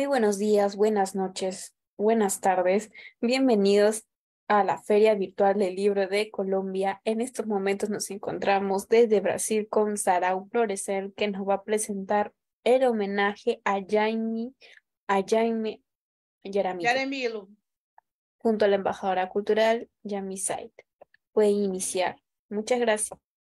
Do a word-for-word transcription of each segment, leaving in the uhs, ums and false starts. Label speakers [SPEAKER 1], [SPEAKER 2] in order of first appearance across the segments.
[SPEAKER 1] Muy buenos días, buenas noches, buenas tardes. Bienvenidos a la Feria Virtual del Libro de Colombia. En estos momentos nos encontramos desde Brasil con Sarau Florecer, que nos va a presentar el homenaje a Jaime, a Jaime Jaramillo,
[SPEAKER 2] Jaramillo,
[SPEAKER 1] junto a la embajadora cultural Yami Said. Puede iniciar. Muchas gracias.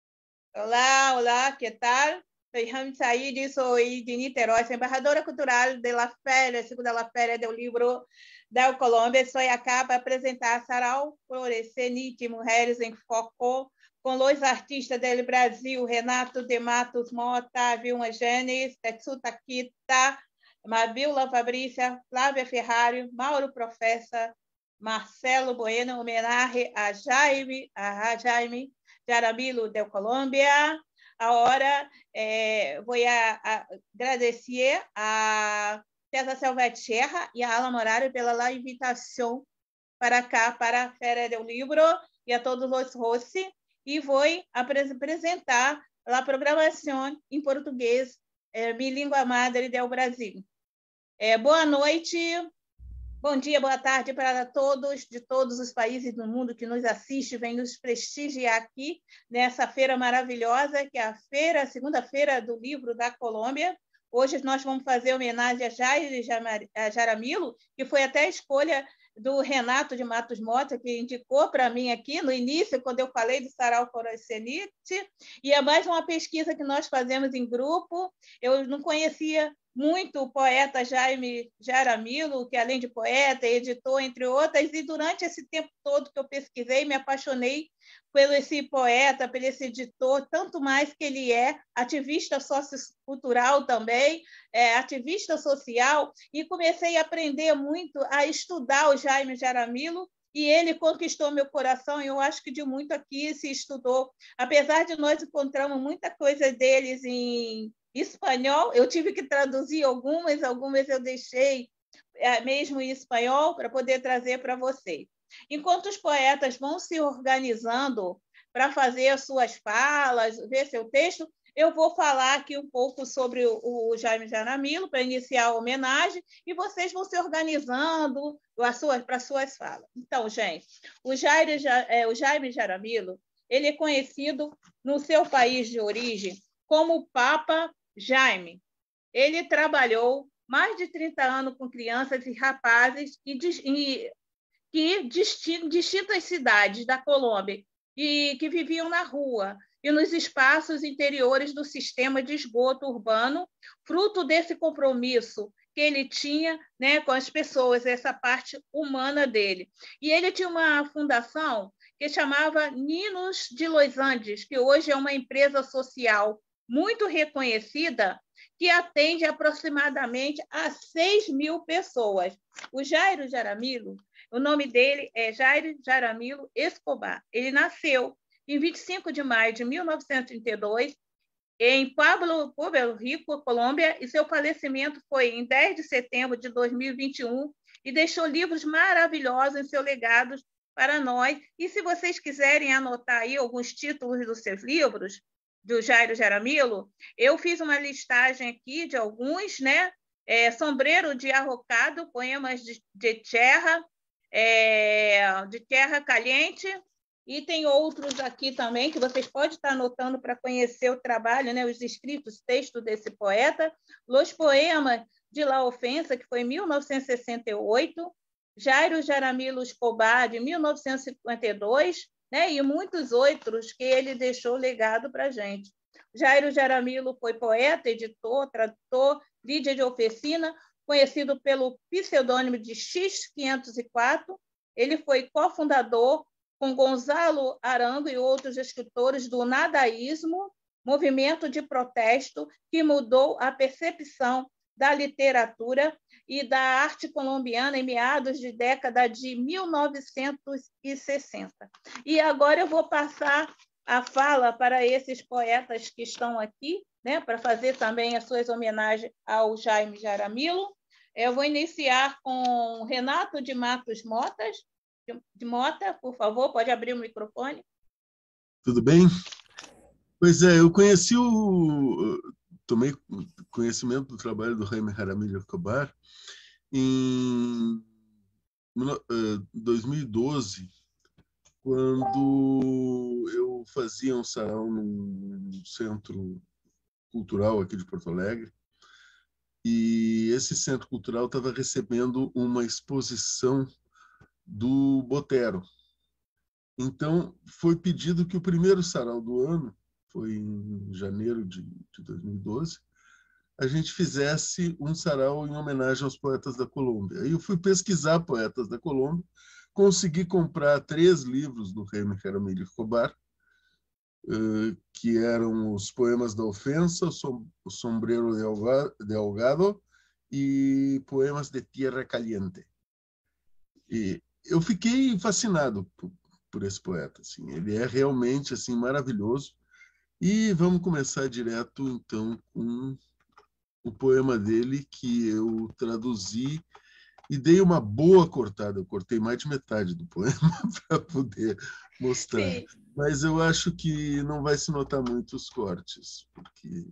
[SPEAKER 2] Olá, olá, que tal? Soy Yami Said, soy de Niterói, soy embajadora cultural de la Feria, segunda la Feria do Livro da Colômbia. Estou aqui para apresentar Sarau Florecer, Mulheres em Foco, com os artistas do Brasil, Renato de Matos Mota, Vilma Genes, Tetsuta Kita, Mabila Fabrícia, Flávia Ferrari, Mauro Professa, Marcelo Bueno, homenagem a Jaime, a Jaime Jaramillo de Colômbia. Agora, eh, vou a, a agradecer a César Salvatierra e a Alan Morario pela invitação para cá, para a Feira do Livro, e a todos os hosts, e vou apresentar a programação em português, eh, minha língua madre do Brasil. Eh, boa noite. Bom dia, boa tarde para todos de todos os países do mundo que nos assistem, vem nos prestigiar aqui nessa feira maravilhosa, que é a feira, a segunda-feira do livro da Colômbia. Hoje nós vamos fazer homenagem a Jaime Jaramillo, que foi até a escolha do Renato de Matos Mota, que indicou para mim aqui no início, quando eu falei do Sarau Florecer, e é mais uma pesquisa que nós fazemos em grupo. Eu não conhecia muito o poeta Jaime Jaramillo, que além de poeta, editor, entre outras, e durante esse tempo todo que eu pesquisei, me apaixonei por esse poeta, por esse editor, tanto mais que ele é ativista sociocultural também, é, ativista social, e comecei a aprender muito, a estudar o Jaime Jaramillo, e ele conquistou meu coração, e eu acho que de muito aqui se estudou. Apesar de nós encontrarmos muita coisa deles em espanhol, eu tive que traduzir algumas, algumas eu deixei mesmo em espanhol para poder trazer para vocês. Enquanto os poetas vão se organizando para fazer as suas falas, ver seu texto, eu vou falar aqui um pouco sobre o, o Jaime Jaramillo para iniciar a homenagem, e vocês vão se organizando para as suas falas. Então, gente, o Jaime, o Jaime Jaramillo, ele é conhecido no seu país de origem como Papa Jaime. Ele trabalhou mais de trinta anos com crianças e rapazes e, e, que de distintas cidades da Colômbia e que viviam na rua e nos espaços interiores do sistema de esgoto urbano, fruto desse compromisso que ele tinha, né, com as pessoas, essa parte humana dele. E ele tinha uma fundação que chamava Ninos de Los Andes, que hoje é uma empresa social muito reconhecida, que atende aproximadamente a seis mil pessoas. O Jaime Jaramillo, o nome dele é Jaime Jaramillo Escobar. Ele nasceu em vinte e cinco de maio de mil novecentos e trinta e dois, em Pueblo, Pueblo Rico, Colômbia, e seu falecimento foi em dez de setembro de dois mil e vinte e um, e deixou livros maravilhosos em seus legados para nós. E se vocês quiserem anotar aí alguns títulos dos seus livros, do Jaime Jaramillo, eu fiz uma listagem aqui de alguns, né? É, Sombreiro de Arrocado, poemas de, de terra, é, de terra caliente, e tem outros aqui também que vocês podem estar anotando para conhecer o trabalho, né? Os escritos, textos desse poeta. Los Poemas de La Ofensa, que foi em mil novecentos e sessenta e oito, Jaime Jaramillo Escobar, de mil novecentos e cinquenta e dois, né? E muitos outros que ele deixou legado para a gente. Jaime Jaramillo foi poeta, editor, tradutor, líder de oficina, conhecido pelo pseudônimo de X quinhentos e quatro. Ele foi cofundador, com Gonzalo Arango e outros escritores, do Nadaísmo, movimento de protesto que mudou a percepção da literatura e da arte colombiana em meados de década de mil novecentos e sessenta. E agora eu vou passar a fala para esses poetas que estão aqui, né, para fazer também as suas homenagens ao Jaime Jaramillo. Eu vou iniciar com Renato de Matos Motas, de, de Mota, por favor, pode abrir o microfone.
[SPEAKER 3] Tudo bem? Pois é, eu conheci o tomei conhecimento do trabalho do Jaime Jaramillo Escobar em dois mil e doze, quando eu fazia um sarau num centro cultural aqui de Porto Alegre, e esse centro cultural estava recebendo uma exposição do Botero. Então, foi pedido que o primeiro sarau do ano, foi em janeiro de, de dois mil e doze, a gente fizesse um sarau em homenagem aos poetas da Colômbia. Aí eu fui pesquisar poetas da Colômbia, consegui comprar três livros do Jaime Jaramillo Escobar, que eram os Poemas da Ofensa, o Sombrero de Ahogado e Poemas de Tierra Caliente. E eu fiquei fascinado por, por esse poeta. Assim. Ele é realmente assim, maravilhoso. E vamos começar direto, então, com o poema dele, que eu traduzi e dei uma boa cortada. Eu cortei mais de metade do poema para poder mostrar. Sim. Mas eu acho que não vai se notar muito os cortes, porque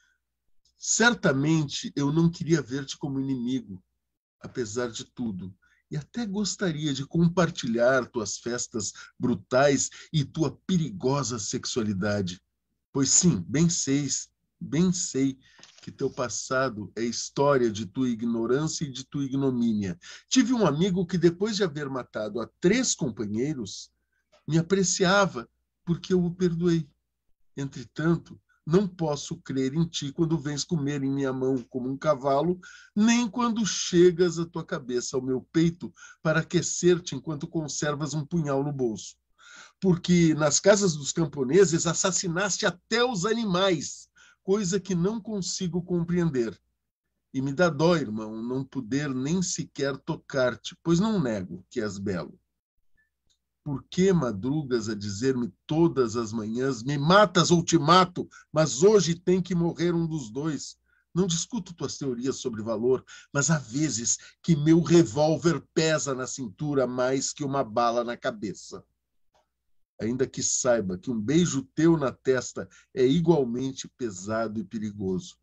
[SPEAKER 3] certamente eu não queria ver-te como inimigo, apesar de tudo. E até gostaria de compartilhar tuas festas brutais e tua perigosa sexualidade. Pois sim, bem sei, bem sei que teu passado é história de tua ignorância e de tua ignomínia. Tive um amigo que, depois de haver matado a três companheiros, me apreciava porque eu o perdoei. Entretanto, não posso crer em ti quando vens comer em minha mão como um cavalo, nem quando chegas a tua cabeça ao meu peito para aquecer-te enquanto conservas um punhal no bolso. Porque nas casas dos camponeses assassinaste até os animais, coisa que não consigo compreender. E me dá dó, irmão, não poder nem sequer tocar-te, pois não nego que és belo. Por que madrugas a dizer-me todas as manhãs, me matas ou te mato, mas hoje tem que morrer um dos dois? Não discuto tuas teorias sobre valor, mas há vezes que meu revólver pesa na cintura mais que uma bala na cabeça. Ainda que saiba que um beijo teu na testa é igualmente pesado e perigoso.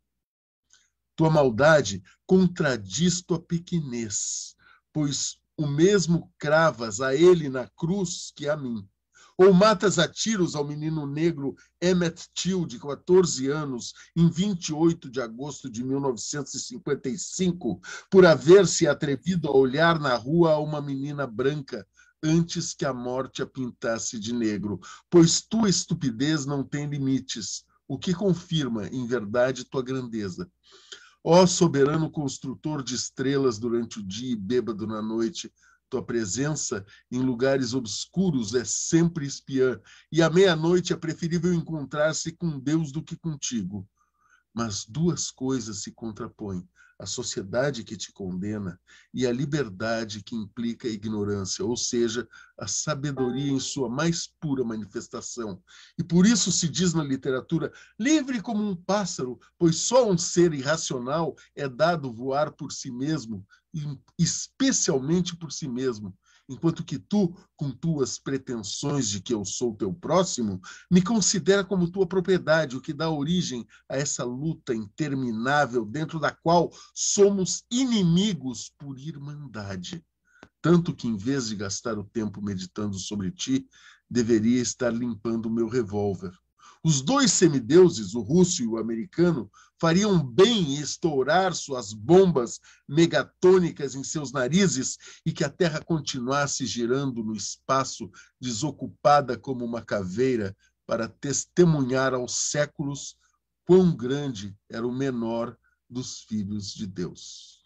[SPEAKER 3] Tua maldade contradiz tua pequenez, pois o mesmo cravas a ele na cruz que a mim. Ou matas a tiros ao menino negro Emmett Till, de quatorze anos, em vinte e oito de agosto de mil novecentos e cinquenta e cinco, por haver se atrevido a olhar na rua a uma menina branca, antes que a morte a pintasse de negro, pois tua estupidez não tem limites, o que confirma, em verdade, tua grandeza. Ó soberano construtor de estrelas durante o dia e bêbado na noite, tua presença em lugares obscuros é sempre espiã, e à meia-noite é preferível encontrar-se com Deus do que contigo. Mas duas coisas se contrapõem: a sociedade que te condena e a liberdade que implica a ignorância, ou seja, a sabedoria em sua mais pura manifestação. E por isso se diz na literatura, livre como um pássaro, pois só um ser irracional é dado voar por si mesmo, especialmente por si mesmo. Enquanto que tu, com tuas pretensões de que eu sou teu próximo, me considera como tua propriedade, o que dá origem a essa luta interminável dentro da qual somos inimigos por irmandade. Tanto que, em vez de gastar o tempo meditando sobre ti, deveria estar limpando o meu revólver. Os dois semideuses, o russo e o americano, fariam bem em estourar suas bombas megatônicas em seus narizes e que a Terra continuasse girando no espaço, desocupada como uma caveira, para testemunhar aos séculos quão grande era o menor dos filhos de Deus.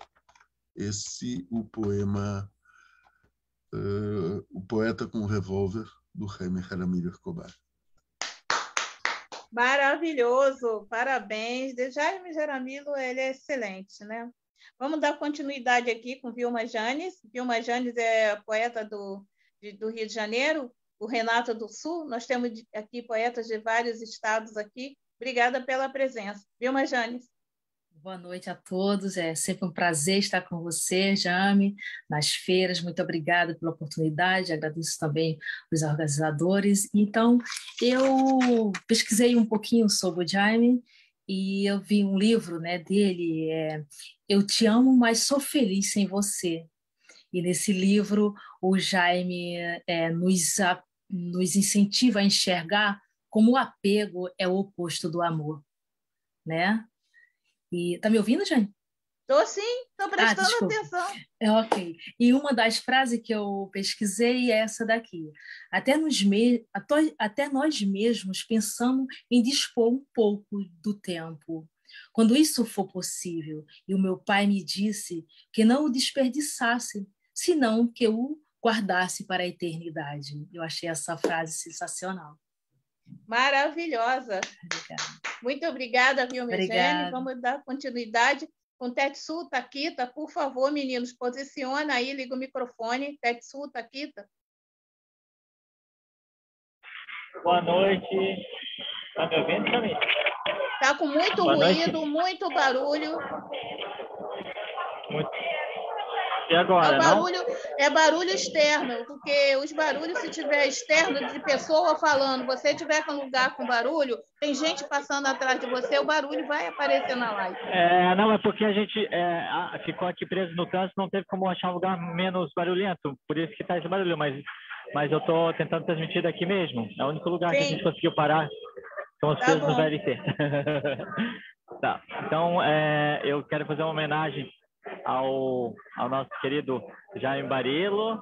[SPEAKER 3] Esse o poema uh, O Poeta com o Revólver, do Jaime Jaramillo Escobar.
[SPEAKER 2] Maravilhoso, parabéns. De Jaime Jaramillo, ele é excelente, né? Vamos dar continuidade aqui com Vilma Janes. Vilma Janes é poeta do, de, do Rio de Janeiro, o Renato do Sul. Nós temos aqui poetas de vários estados aqui. Obrigada pela presença. Vilma Janes.
[SPEAKER 4] Boa noite a todos, é sempre um prazer estar com você, Jaime, nas feiras. Muito obrigada pela oportunidade, agradeço também os organizadores. Então, eu pesquisei um pouquinho sobre o Jaime e eu vi um livro, né, dele, é, Eu Te Amo, Mas Sou Feliz Sem Você. E nesse livro o Jaime é, nos, a, nos incentiva a enxergar como o apego é o oposto do amor, né? E tá me ouvindo, Jaime?
[SPEAKER 2] Estou sim, estou prestando
[SPEAKER 4] ah,
[SPEAKER 2] atenção.
[SPEAKER 4] É, ok. E uma das frases que eu pesquisei é essa daqui. Até, nos me... Até nós mesmos pensamos em dispor um pouco do tempo. Quando isso for possível, e o meu pai me disse que não o desperdiçasse, senão que o guardasse para a eternidade. Eu achei essa frase sensacional.
[SPEAKER 2] Maravilhosa.
[SPEAKER 4] Obrigada.
[SPEAKER 2] Muito obrigada, viu, Megene? Vamos dar continuidade com Tetsu Takita. Por favor, meninos, posiciona aí, liga o microfone. Tetsu Takita.
[SPEAKER 5] Boa noite. Está me ouvindo também?
[SPEAKER 2] Está com muito
[SPEAKER 5] Boa
[SPEAKER 2] ruído,
[SPEAKER 5] noite.
[SPEAKER 2] muito barulho.
[SPEAKER 5] Muito... E agora,
[SPEAKER 2] é barulho,
[SPEAKER 5] não?
[SPEAKER 2] É barulho externo, porque os barulhos, se tiver externo, de pessoa falando, você tiver com lugar com barulho, tem gente passando atrás de você, o barulho vai aparecer na live.
[SPEAKER 5] É, não, é porque a gente é, ficou aqui preso no trânsito, não teve como achar um lugar menos barulhento, por isso que está esse barulho, mas, mas eu estou tentando transmitir daqui mesmo. É o único lugar Sim. que a gente conseguiu parar, são os
[SPEAKER 2] tá
[SPEAKER 5] presos no V L T. Tá, então é, eu quero fazer uma homenagem Ao, ao nosso querido Jaime Barilo,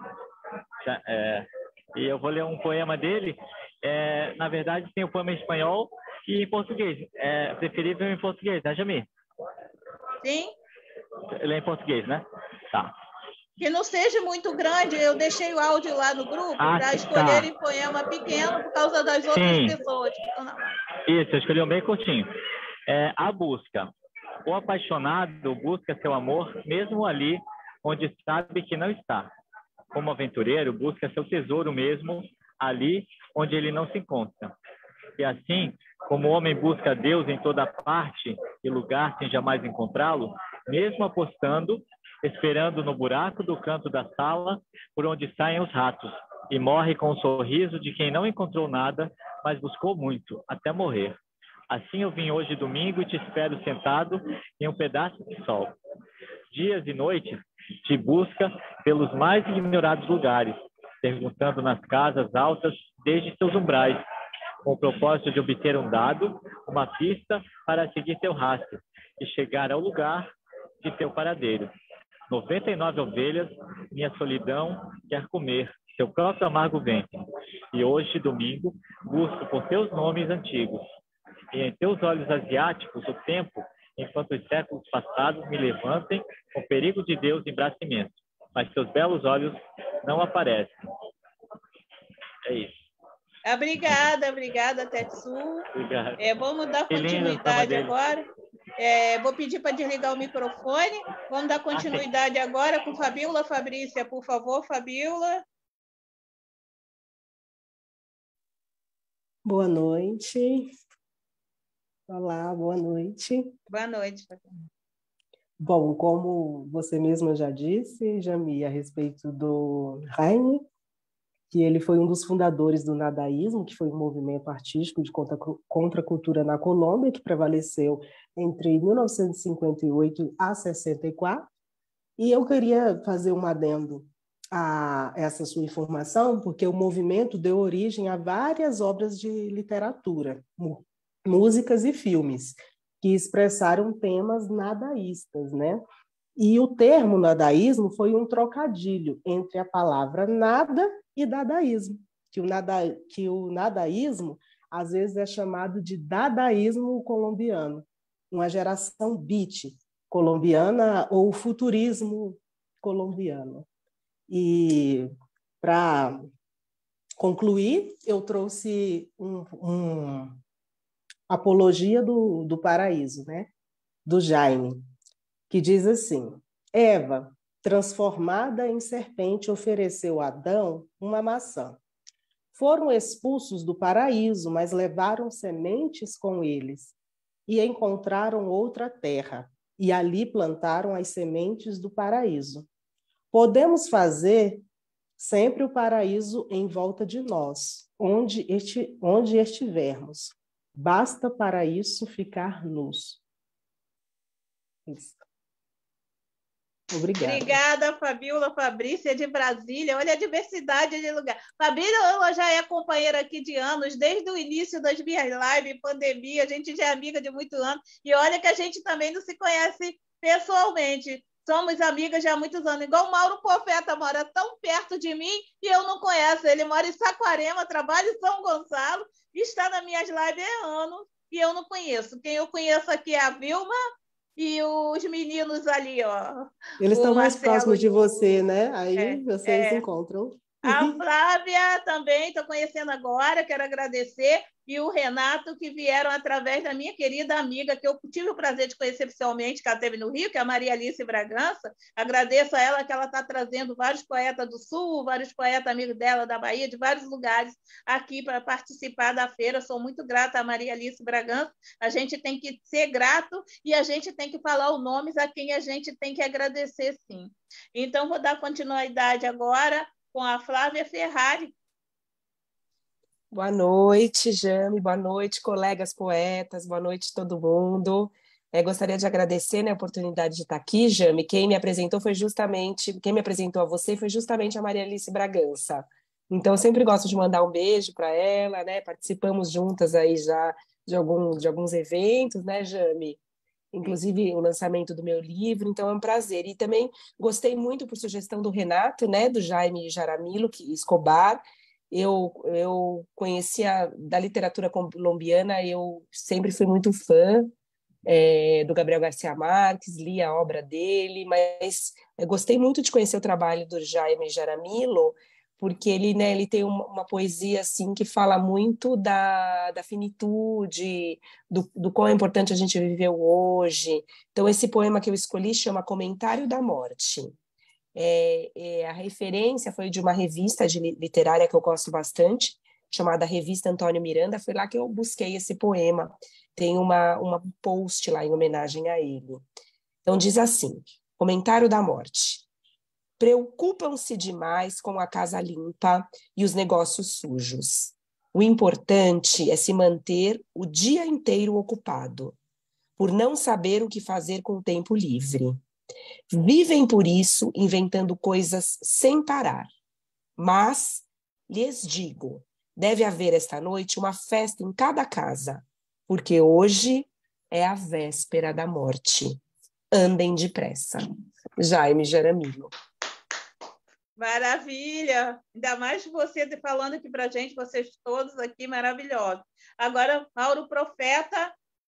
[SPEAKER 5] é, e eu vou ler um poema dele. É, na verdade, tem o poema em espanhol e em português. É preferível em português, né, Jami?
[SPEAKER 2] Sim.
[SPEAKER 5] Ele é em português, né? Tá.
[SPEAKER 2] Que não seja muito grande, eu deixei o áudio lá no grupo
[SPEAKER 5] ah,
[SPEAKER 2] para escolherem
[SPEAKER 5] tá.
[SPEAKER 2] poema pequeno por causa das outras
[SPEAKER 5] Sim.
[SPEAKER 2] pessoas que estão na live.
[SPEAKER 5] Isso, eu escolhi um bem curtinho. É, a busca. O apaixonado busca seu amor mesmo ali onde sabe que não está. Como aventureiro, busca seu tesouro mesmo ali onde ele não se encontra. E assim, como o homem busca Deus em toda parte e lugar sem jamais encontrá-lo, mesmo apostando, esperando no buraco do canto da sala por onde saem os ratos, e morre com o sorriso de quem não encontrou nada, mas buscou muito, até morrer. Assim eu vim hoje domingo e te espero sentado em um pedaço de sol. Dias e noites te busca pelos mais ignorados lugares, perguntando nas casas altas desde seus umbrais, com o propósito de obter um dado, uma pista para seguir teu rastro e chegar ao lugar de teu paradeiro. noventa e nove ovelhas, minha solidão quer comer seu próprio amargo ventre. E hoje, domingo, busco por teus nomes antigos. E em teus olhos asiáticos o tempo, enquanto os séculos passados me levantem com o perigo de Deus em braço imenso. Mas teus belos olhos não aparecem. É isso.
[SPEAKER 2] Obrigada, obrigada, Tetsu.
[SPEAKER 5] Obrigado.
[SPEAKER 2] É, vamos dar continuidade agora. É, vou pedir para desligar o microfone. Vamos dar continuidade agora com Fabíola Fabrícia. Por favor, Fabíola.
[SPEAKER 6] Boa noite. Olá, boa noite.
[SPEAKER 2] Boa noite.
[SPEAKER 6] Bom, como você mesma já disse, Jami, a respeito do Jaime, que ele foi um dos fundadores do nadaísmo, que foi um movimento artístico de contracultura na Colômbia, que prevaleceu entre mil novecentos e cinquenta e oito a sessenta e quatro. E eu queria fazer um adendo a essa sua informação, porque o movimento deu origem a várias obras de literatura, músicas e filmes, que expressaram temas nadaístas, né? E o termo nadaísmo foi um trocadilho entre a palavra nada e dadaísmo, que o, nada, que o nadaísmo às vezes é chamado de dadaísmo colombiano, uma geração beat colombiana ou futurismo colombiano. E para concluir, eu trouxe um, um Apologia do, do Paraíso, né? Do Jaime, que diz assim: Eva, transformada em serpente, ofereceu a Adão uma maçã. Foram expulsos do paraíso, mas levaram sementes com eles e encontraram outra terra, e ali plantaram as sementes do paraíso. Podemos fazer sempre o paraíso em volta de nós, onde, esti, onde estivermos. Basta para isso ficar nus. Isso. Obrigada.
[SPEAKER 2] Obrigada, Fabíola Fabrícia, de Brasília. Olha a diversidade de lugar. Fabíola já é companheira aqui de anos, desde o início das minhas lives, pandemia, a gente já é amiga de muitos anos. E olha que a gente também não se conhece pessoalmente. Somos amigas já há muitos anos. Igual o Mauro Profeta mora tão perto de mim e eu não conheço. Ele mora em Saquarema, trabalha em São Gonçalo, está nas minhas lives há anos e eu não conheço. Quem eu conheço aqui é a Vilma e os meninos ali, ó.
[SPEAKER 6] Eles
[SPEAKER 2] o
[SPEAKER 6] estão mais
[SPEAKER 2] Marcelo
[SPEAKER 6] próximos de
[SPEAKER 2] e o-
[SPEAKER 6] você, né? Aí
[SPEAKER 2] É,
[SPEAKER 6] vocês se
[SPEAKER 2] é.
[SPEAKER 6] encontram.
[SPEAKER 2] A Flávia também estou conhecendo agora, quero agradecer. E o Renato, que vieram através da minha querida amiga, que eu tive o prazer de conhecer pessoalmente, que ela esteve no Rio, que é a Maria Alice Bragança. Agradeço a ela que ela está trazendo vários poetas do Sul, vários poetas amigos dela da Bahia, de vários lugares aqui para participar da feira. Sou muito grata a Maria Alice Bragança. A gente tem que ser grato e a gente tem que falar os nomes a quem a gente tem que agradecer, sim. Então, vou dar continuidade agora com a Flávia Ferrari.
[SPEAKER 7] Boa noite, Jame, boa noite, colegas poetas, boa noite todo mundo. É, gostaria de agradecer, né, a oportunidade de estar aqui, Jame. Quem me apresentou foi justamente, quem me apresentou a você foi justamente a Maria Alice Bragança. Então, eu sempre gosto de mandar um beijo para ela, né? Participamos juntas aí já de, algum, de alguns eventos, né, Jame? Inclusive o lançamento do meu livro, então é um prazer. E também gostei muito por sugestão do Renato, né, do Jaime Jaramillo que, Escobar. Eu, eu conhecia da literatura colombiana, eu sempre fui muito fã é, do Gabriel Garcia Marques, li a obra dele, mas gostei muito de conhecer o trabalho do Jaime Jaramillo, porque ele, né, ele tem uma, uma poesia assim que fala muito da, da finitude, do, do quão é importante a gente viver hoje. Então, esse poema que eu escolhi chama Comentário da Morte. É, é, a referência foi de uma revista de literária que eu gosto bastante, chamada Revista Antônio Miranda. Foi lá que eu busquei esse poema. Tem uma, uma post lá em homenagem a ele. Então, diz assim, Comentário da Morte. Preocupam-se demais com a casa limpa e os negócios sujos. O importante é se manter o dia inteiro ocupado, por não saber o que fazer com o tempo livre. Vivem por isso, inventando coisas sem parar. Mas, lhes digo, deve haver esta noite uma festa em cada casa, porque hoje é a véspera da morte. Andem depressa. Jaime Jaramillo.
[SPEAKER 2] Maravilha! Ainda mais você falando aqui para a gente, vocês todos aqui maravilhosos. Agora, Mauro Profeta.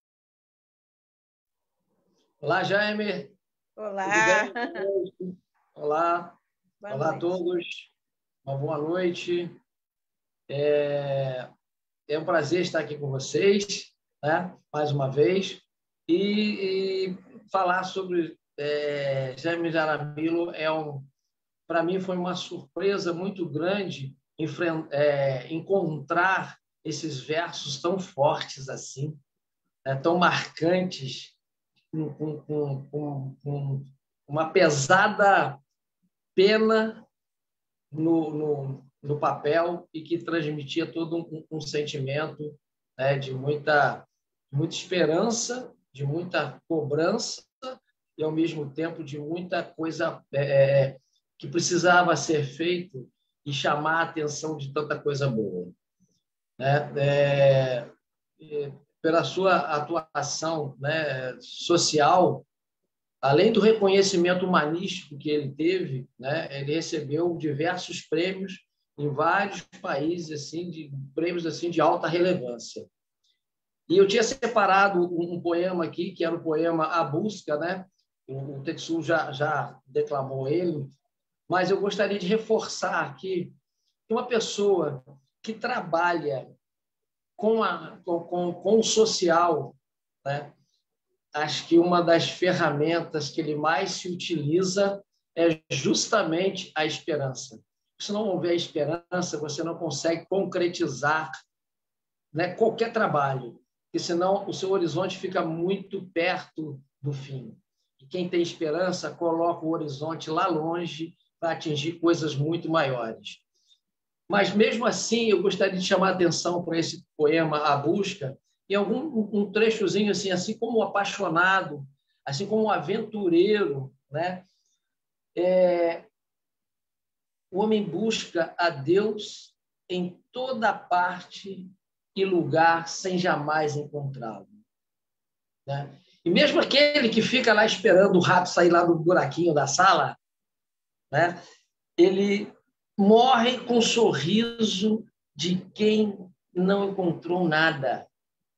[SPEAKER 8] Olá, Jaime.
[SPEAKER 2] Olá.
[SPEAKER 8] Olá.
[SPEAKER 2] Boa
[SPEAKER 8] Olá
[SPEAKER 2] noite.
[SPEAKER 8] a todos. Uma boa noite. É... é um prazer estar aqui com vocês, né? Mais uma vez. E, e falar sobre é, Jaime Jaramillo é um, para mim foi uma surpresa muito grande é, encontrar esses versos tão fortes assim, né? Tão marcantes, com, com, com, com uma pesada pena no, no, no papel e que transmitia todo um, um sentimento, né, de muita, muita esperança, de muita cobrança e, ao mesmo tempo, de muita coisa é, que precisava ser feito e chamar a atenção de tanta coisa boa. Né? É, é, pela sua atuação, né, social, além do reconhecimento humanístico que ele teve, né, ele recebeu diversos prêmios em vários países, assim, de prêmios assim de alta relevância. E eu tinha separado um, um poema aqui, que era o poema A Busca, né? O, o Tetsu já, já declamou ele, mas eu gostaria de reforçar aqui que uma pessoa que trabalha com, a, com, com o social, né? Acho que uma das ferramentas que ele mais se utiliza é justamente a esperança. Se não houver esperança, você não consegue concretizar, né, qualquer trabalho, porque senão o seu horizonte fica muito perto do fim. E quem tem esperança coloca o horizonte lá longe para atingir coisas muito maiores. Mas, mesmo assim, eu gostaria de chamar a atenção para esse poema A Busca, em algum um trechozinho assim, assim como o apaixonado, assim como o aventureiro, né? É, o homem busca a Deus em toda parte e lugar sem jamais encontrá-lo, né? E mesmo aquele que fica lá esperando o rato sair lá do buraquinho da sala, né? Ele morre com um sorriso de quem não encontrou nada,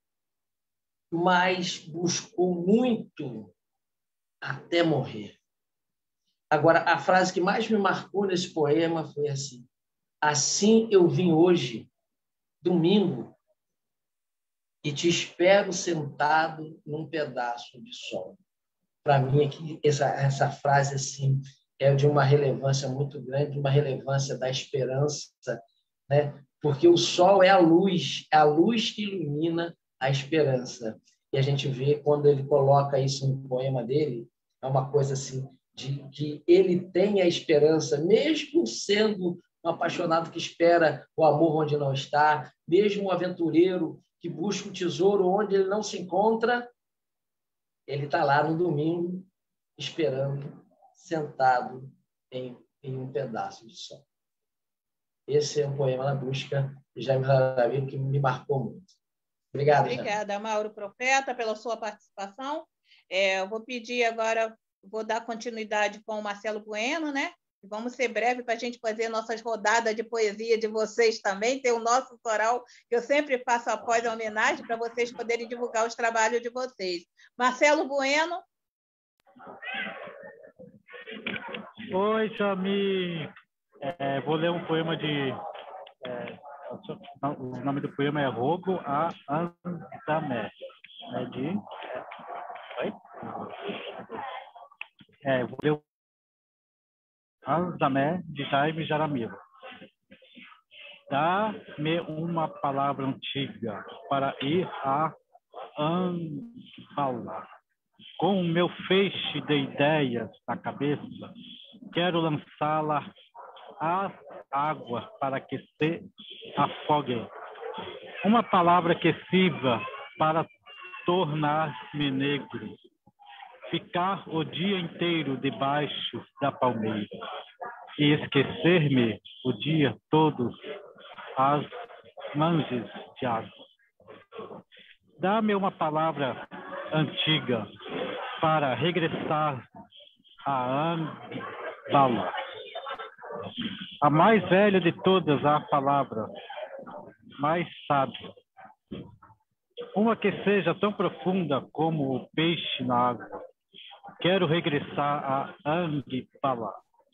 [SPEAKER 8] mas buscou muito até morrer. Agora, a frase que mais me marcou nesse poema foi assim: assim eu vim hoje, domingo, e te espero sentado num pedaço de sol. Para mim, aqui, essa, essa frase assim, é de uma relevância muito grande, de uma relevância da esperança, né? Porque o sol é a luz, é a luz que ilumina a esperança. E a gente vê, quando ele coloca isso no poema dele, é uma coisa assim, de que ele tem a esperança, mesmo sendo um apaixonado que espera o amor onde não está, mesmo um aventureiro que busca o tesouro onde ele não se encontra, ele está lá no domingo, esperando, sentado em, em um pedaço de sol. Esse é um poema na busca de Jaime Jaramillo que me marcou muito. Obrigado,
[SPEAKER 2] Obrigada, Jaime. Mauro Profeta, pela sua participação. É, eu vou pedir agora, vou dar continuidade com o Marcelo Bueno, né? Vamos ser breve para a gente fazer nossas rodadas de poesia de vocês também. Tem o nosso coral, que eu sempre faço após a homenagem, para vocês poderem divulgar os trabalhos de vocês. Marcelo Bueno.
[SPEAKER 9] Oi, Jami. É, vou ler um poema de... É, o nome do poema é Rogo a Anzamé. É de... Oi? É, vou ler o Anzamé, de Jaime Jaramillo. Dá-me uma palavra antiga para ir a Anfala. Com o meu feixe de ideias na cabeça, quero lançá-la às águas para que se afoguem. Uma palavra que sirva para tornar-me negro. Ficar o dia inteiro debaixo da palmeira e esquecer-me o dia todo às manjes de água. Dá-me uma palavra antiga para regressar a Anbala, a mais velha de todas a palavra, mais sábia. Uma que seja tão profunda como o peixe na água. Quero regressar a Anbala.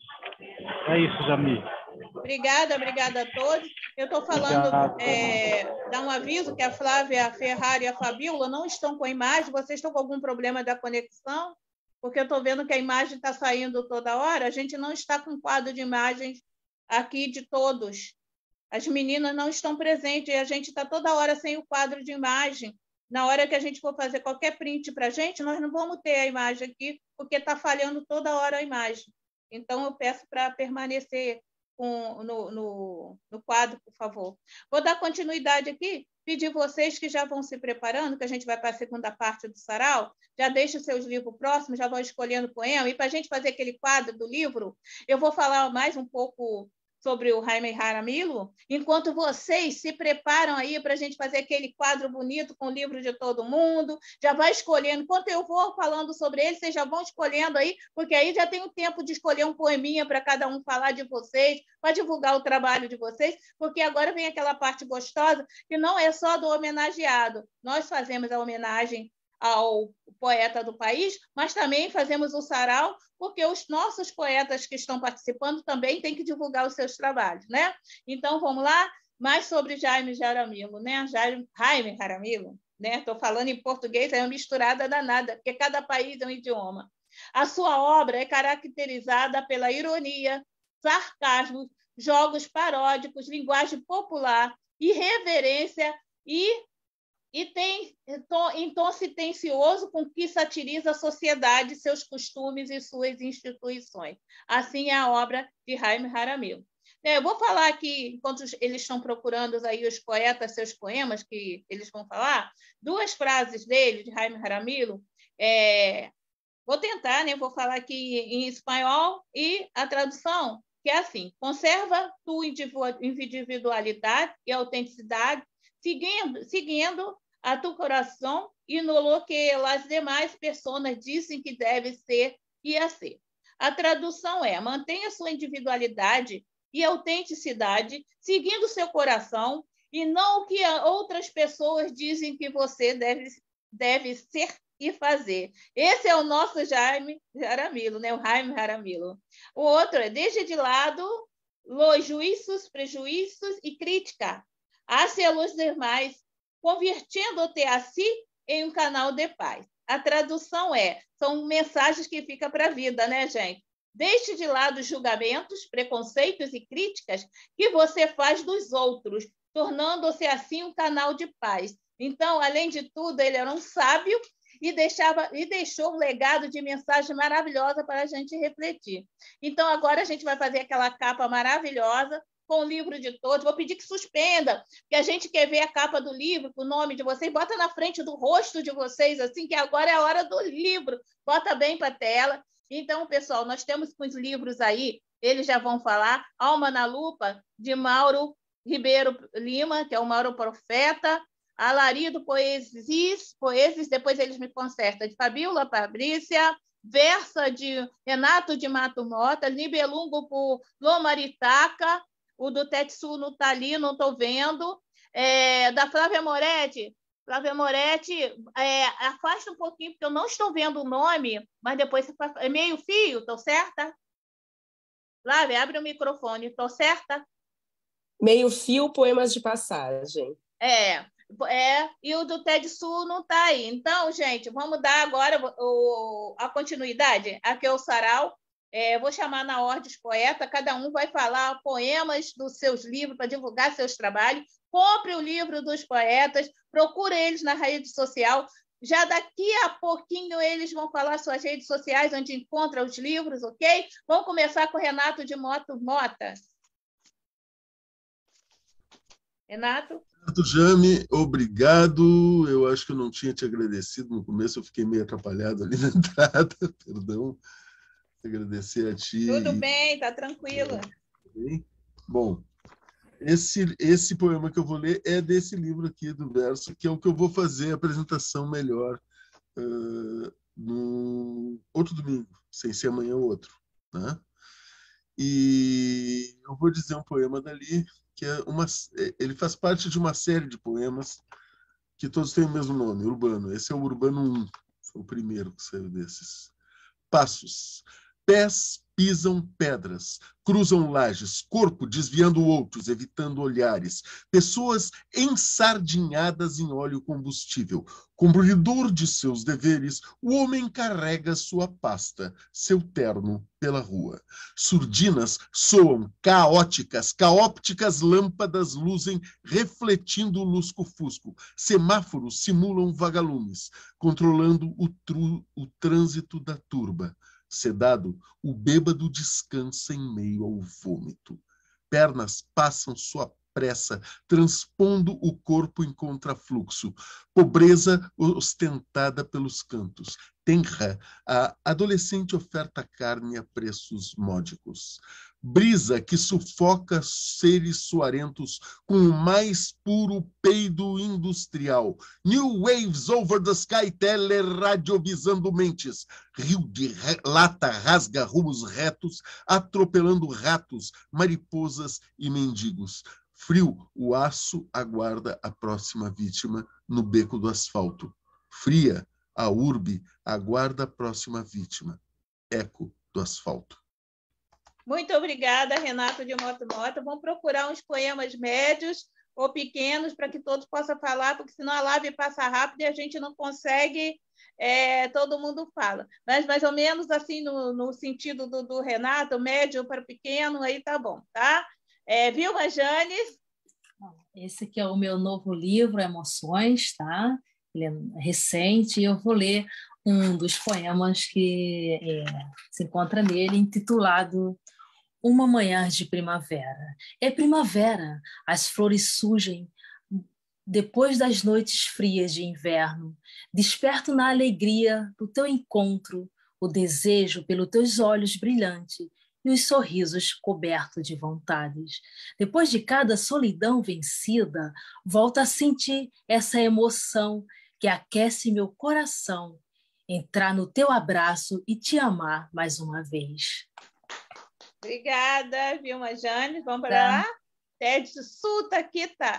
[SPEAKER 9] É isso, Jami.
[SPEAKER 2] Obrigada, obrigada a todos. Eu estou falando, é, dar um aviso que a Flávia Ferrari e a Fabíola não estão com a imagem. Vocês estão com algum problema da conexão? Porque eu estou vendo que a imagem está saindo toda hora. A gente não está com quadro de imagens aqui de todos. As meninas não estão presentes e a gente está toda hora sem o quadro de imagem. Na hora que a gente for fazer qualquer print para a gente, nós não vamos ter a imagem aqui, porque está falhando toda hora a imagem. Então, eu peço para permanecer com, no, no, no quadro, por favor. Vou dar continuidade aqui, pedir vocês que já vão se preparando, que a gente vai para a segunda parte do sarau, já deixem os seus livros próximos, já vão escolhendo poema, e para a gente fazer aquele quadro do livro, eu vou falar mais um pouco sobre o Jaime Jaramillo, enquanto vocês se preparam aí para a gente fazer aquele quadro bonito com o livro de todo mundo, já vai escolhendo. Enquanto eu vou falando sobre ele, vocês já vão escolhendo aí, porque aí já tem o tempo de escolher um poeminha para cada um falar de vocês, para divulgar o trabalho de vocês, porque agora vem aquela parte gostosa, que não é só do homenageado. Nós fazemos a homenagem ao poeta do país, mas também fazemos o sarau, porque os nossos poetas que estão participando também têm que divulgar os seus trabalhos, né? Então, vamos lá, mais sobre Jaime Jaramillo, né? Jaime, Jaime Jaramillo, né? Estou falando em português, é uma misturada danada, porque cada país é um idioma. A sua obra é caracterizada pela ironia, sarcasmo, jogos paródicos, linguagem popular, irreverência e e tem em tom sentencioso com que satiriza a sociedade, seus costumes e suas instituições. Assim é a obra de Jaime Jaramillo. Eu vou falar aqui, enquanto eles estão procurando aí os poetas, seus poemas, que eles vão falar, duas frases dele, de Jaime Jaramillo. É, vou tentar, né? Vou falar aqui em espanhol e a tradução, que é assim: conserva tua individualidade e autenticidade, seguindo, seguindo a tu coração e no lo que as demais pessoas dizem que deve ser e a ser. A tradução é: mantenha sua individualidade e autenticidade, seguindo seu coração, e não o que outras pessoas dizem que você deve, deve ser e fazer. Esse é o nosso Jaime Jaramillo, né? O Jaime Jaramillo. O outro é: deixe de lado os juízos, prejuízos e crítica hacia os demais, convertendo-te a si em um canal de paz. A tradução é: são mensagens que ficam para a vida, né, gente? Deixe de lado os julgamentos, preconceitos e críticas que você faz dos outros, tornando-se assim um canal de paz. Então, além de tudo, ele era um sábio e, deixava, e deixou um legado de mensagem maravilhosa para a gente refletir. Então, agora a gente vai fazer aquela capa maravilhosa com o livro de todos. Vou pedir que suspenda, porque a gente quer ver a capa do livro, com o nome de vocês. Bota na frente do rosto de vocês, assim, que agora é a hora do livro. Bota bem para a tela. Então, pessoal, nós temos com os livros aí, eles já vão falar: Alma na Lupa, de Mauro Ribeiro Lima, que é o Mauro Profeta, Alarido Poesies, Poesies, depois eles me consertam, de Fabíola Fabrícia, Versa, de Renato de Mato Mota, Nibelungo por Lomaritaca, o do Tetsu não está ali, não estou vendo, é, da Flávia Moretti. Flávia Moretti, é, afasta um pouquinho, porque eu não estou vendo o nome, mas depois você faz... É meio fio, estou certa? Flávia, abre o microfone, estou certa?
[SPEAKER 7] Meio fio, poemas de passagem.
[SPEAKER 2] É, é, e o do Ted Sul não está aí. Então, gente, vamos dar agora o, a continuidade. Aqui é o sarau. É, vou chamar na ordem os poetas, cada um vai falar poemas dos seus livros para divulgar seus trabalhos. Compre o livro dos poetas, procure eles na rede social. Já daqui a pouquinho eles vão falar suas redes sociais, onde encontra os livros, ok? Vamos começar com o Renato de Moto Mota. Renato?
[SPEAKER 3] Renato Jame, obrigado. Eu acho que eu não tinha te agradecido no começo, eu fiquei meio atrapalhado ali na entrada, perdão. Agradecer a ti.
[SPEAKER 2] Tudo bem, tá tranquilo.
[SPEAKER 3] Bom, esse, esse poema que eu vou ler é desse livro aqui do verso, que é o que eu vou fazer a apresentação melhor uh, no outro domingo, sem ser amanhã ou outro, né? E eu vou dizer um poema dali, que é uma, ele faz parte de uma série de poemas que todos têm o mesmo nome, Urbano. Esse é o Urbano um, foi o primeiro que saiu desses. Passos. Pés pisam pedras, cruzam lajes, corpo desviando outros, evitando olhares, pessoas ensardinhadas em óleo combustível. Cumpridor de seus deveres, o homem carrega sua pasta, seu terno pela rua. Surdinas soam caóticas, caópticas lâmpadas luzem, refletindo o lusco-fusco. Semáforos simulam vagalumes, controlando o, tru, o trânsito da turba. Sedado, o bêbado descansa em meio ao vômito. Pernas passam sua pressa, transpondo o corpo em contrafluxo. Pobreza ostentada pelos cantos. Tenra, a adolescente oferta carne a preços módicos. Brisa que sufoca seres suarentos com o mais puro peido industrial. New waves over the sky, telerradiovisando mentes. Rio de lata rasga rumos retos, atropelando ratos, mariposas e mendigos. Frio, o aço aguarda a próxima vítima no beco do asfalto. Fria, a urbe aguarda a próxima vítima. Eco do asfalto.
[SPEAKER 2] Muito obrigada, Renato de Moto Mota. Vamos procurar uns poemas médios ou pequenos para que todos possam falar, porque senão a live passa rápido e a gente não consegue, é, todo mundo fala. Mas mais ou menos assim, no, no sentido do, do Renato, médio para pequeno, aí tá bom, tá? É, Vilma Janes?
[SPEAKER 4] Esse aqui é o meu novo livro, Emoções, tá? Ele é recente e eu vou ler um dos poemas que é, se encontra nele, intitulado Uma manhã de primavera. É primavera. As flores surgem depois das noites frias de inverno. Desperto na alegria do teu encontro, o desejo pelos teus olhos brilhantes e os sorrisos cobertos de vontades. Depois de cada solidão vencida, volto a sentir essa emoção que aquece meu coração, entrar no teu abraço e te amar mais uma vez.
[SPEAKER 2] Obrigada, Vilma Jane. Vamos para
[SPEAKER 4] Tá.
[SPEAKER 2] lá? Ted Suta, Kita.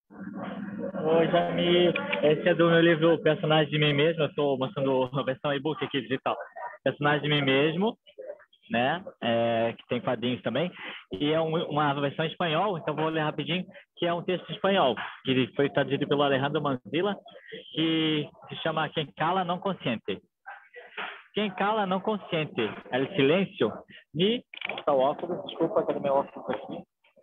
[SPEAKER 5] Oi, Jami. Esse é do meu livro Personagem de Mim Mesmo. Eu estou mostrando a versão e-book aqui digital. Personagem de Mim Mesmo, né? É, que tem quadrinhos também. E é um, uma versão em espanhol, então vou ler rapidinho, que é um texto em espanhol, que foi traduzido pelo Alejandro Manzilla, que se chama Quem Cala Não Consciente. Quem cala não consciente. É o silêncio. Ni... Tá o óculos, desculpa, cadê meu óculos aqui?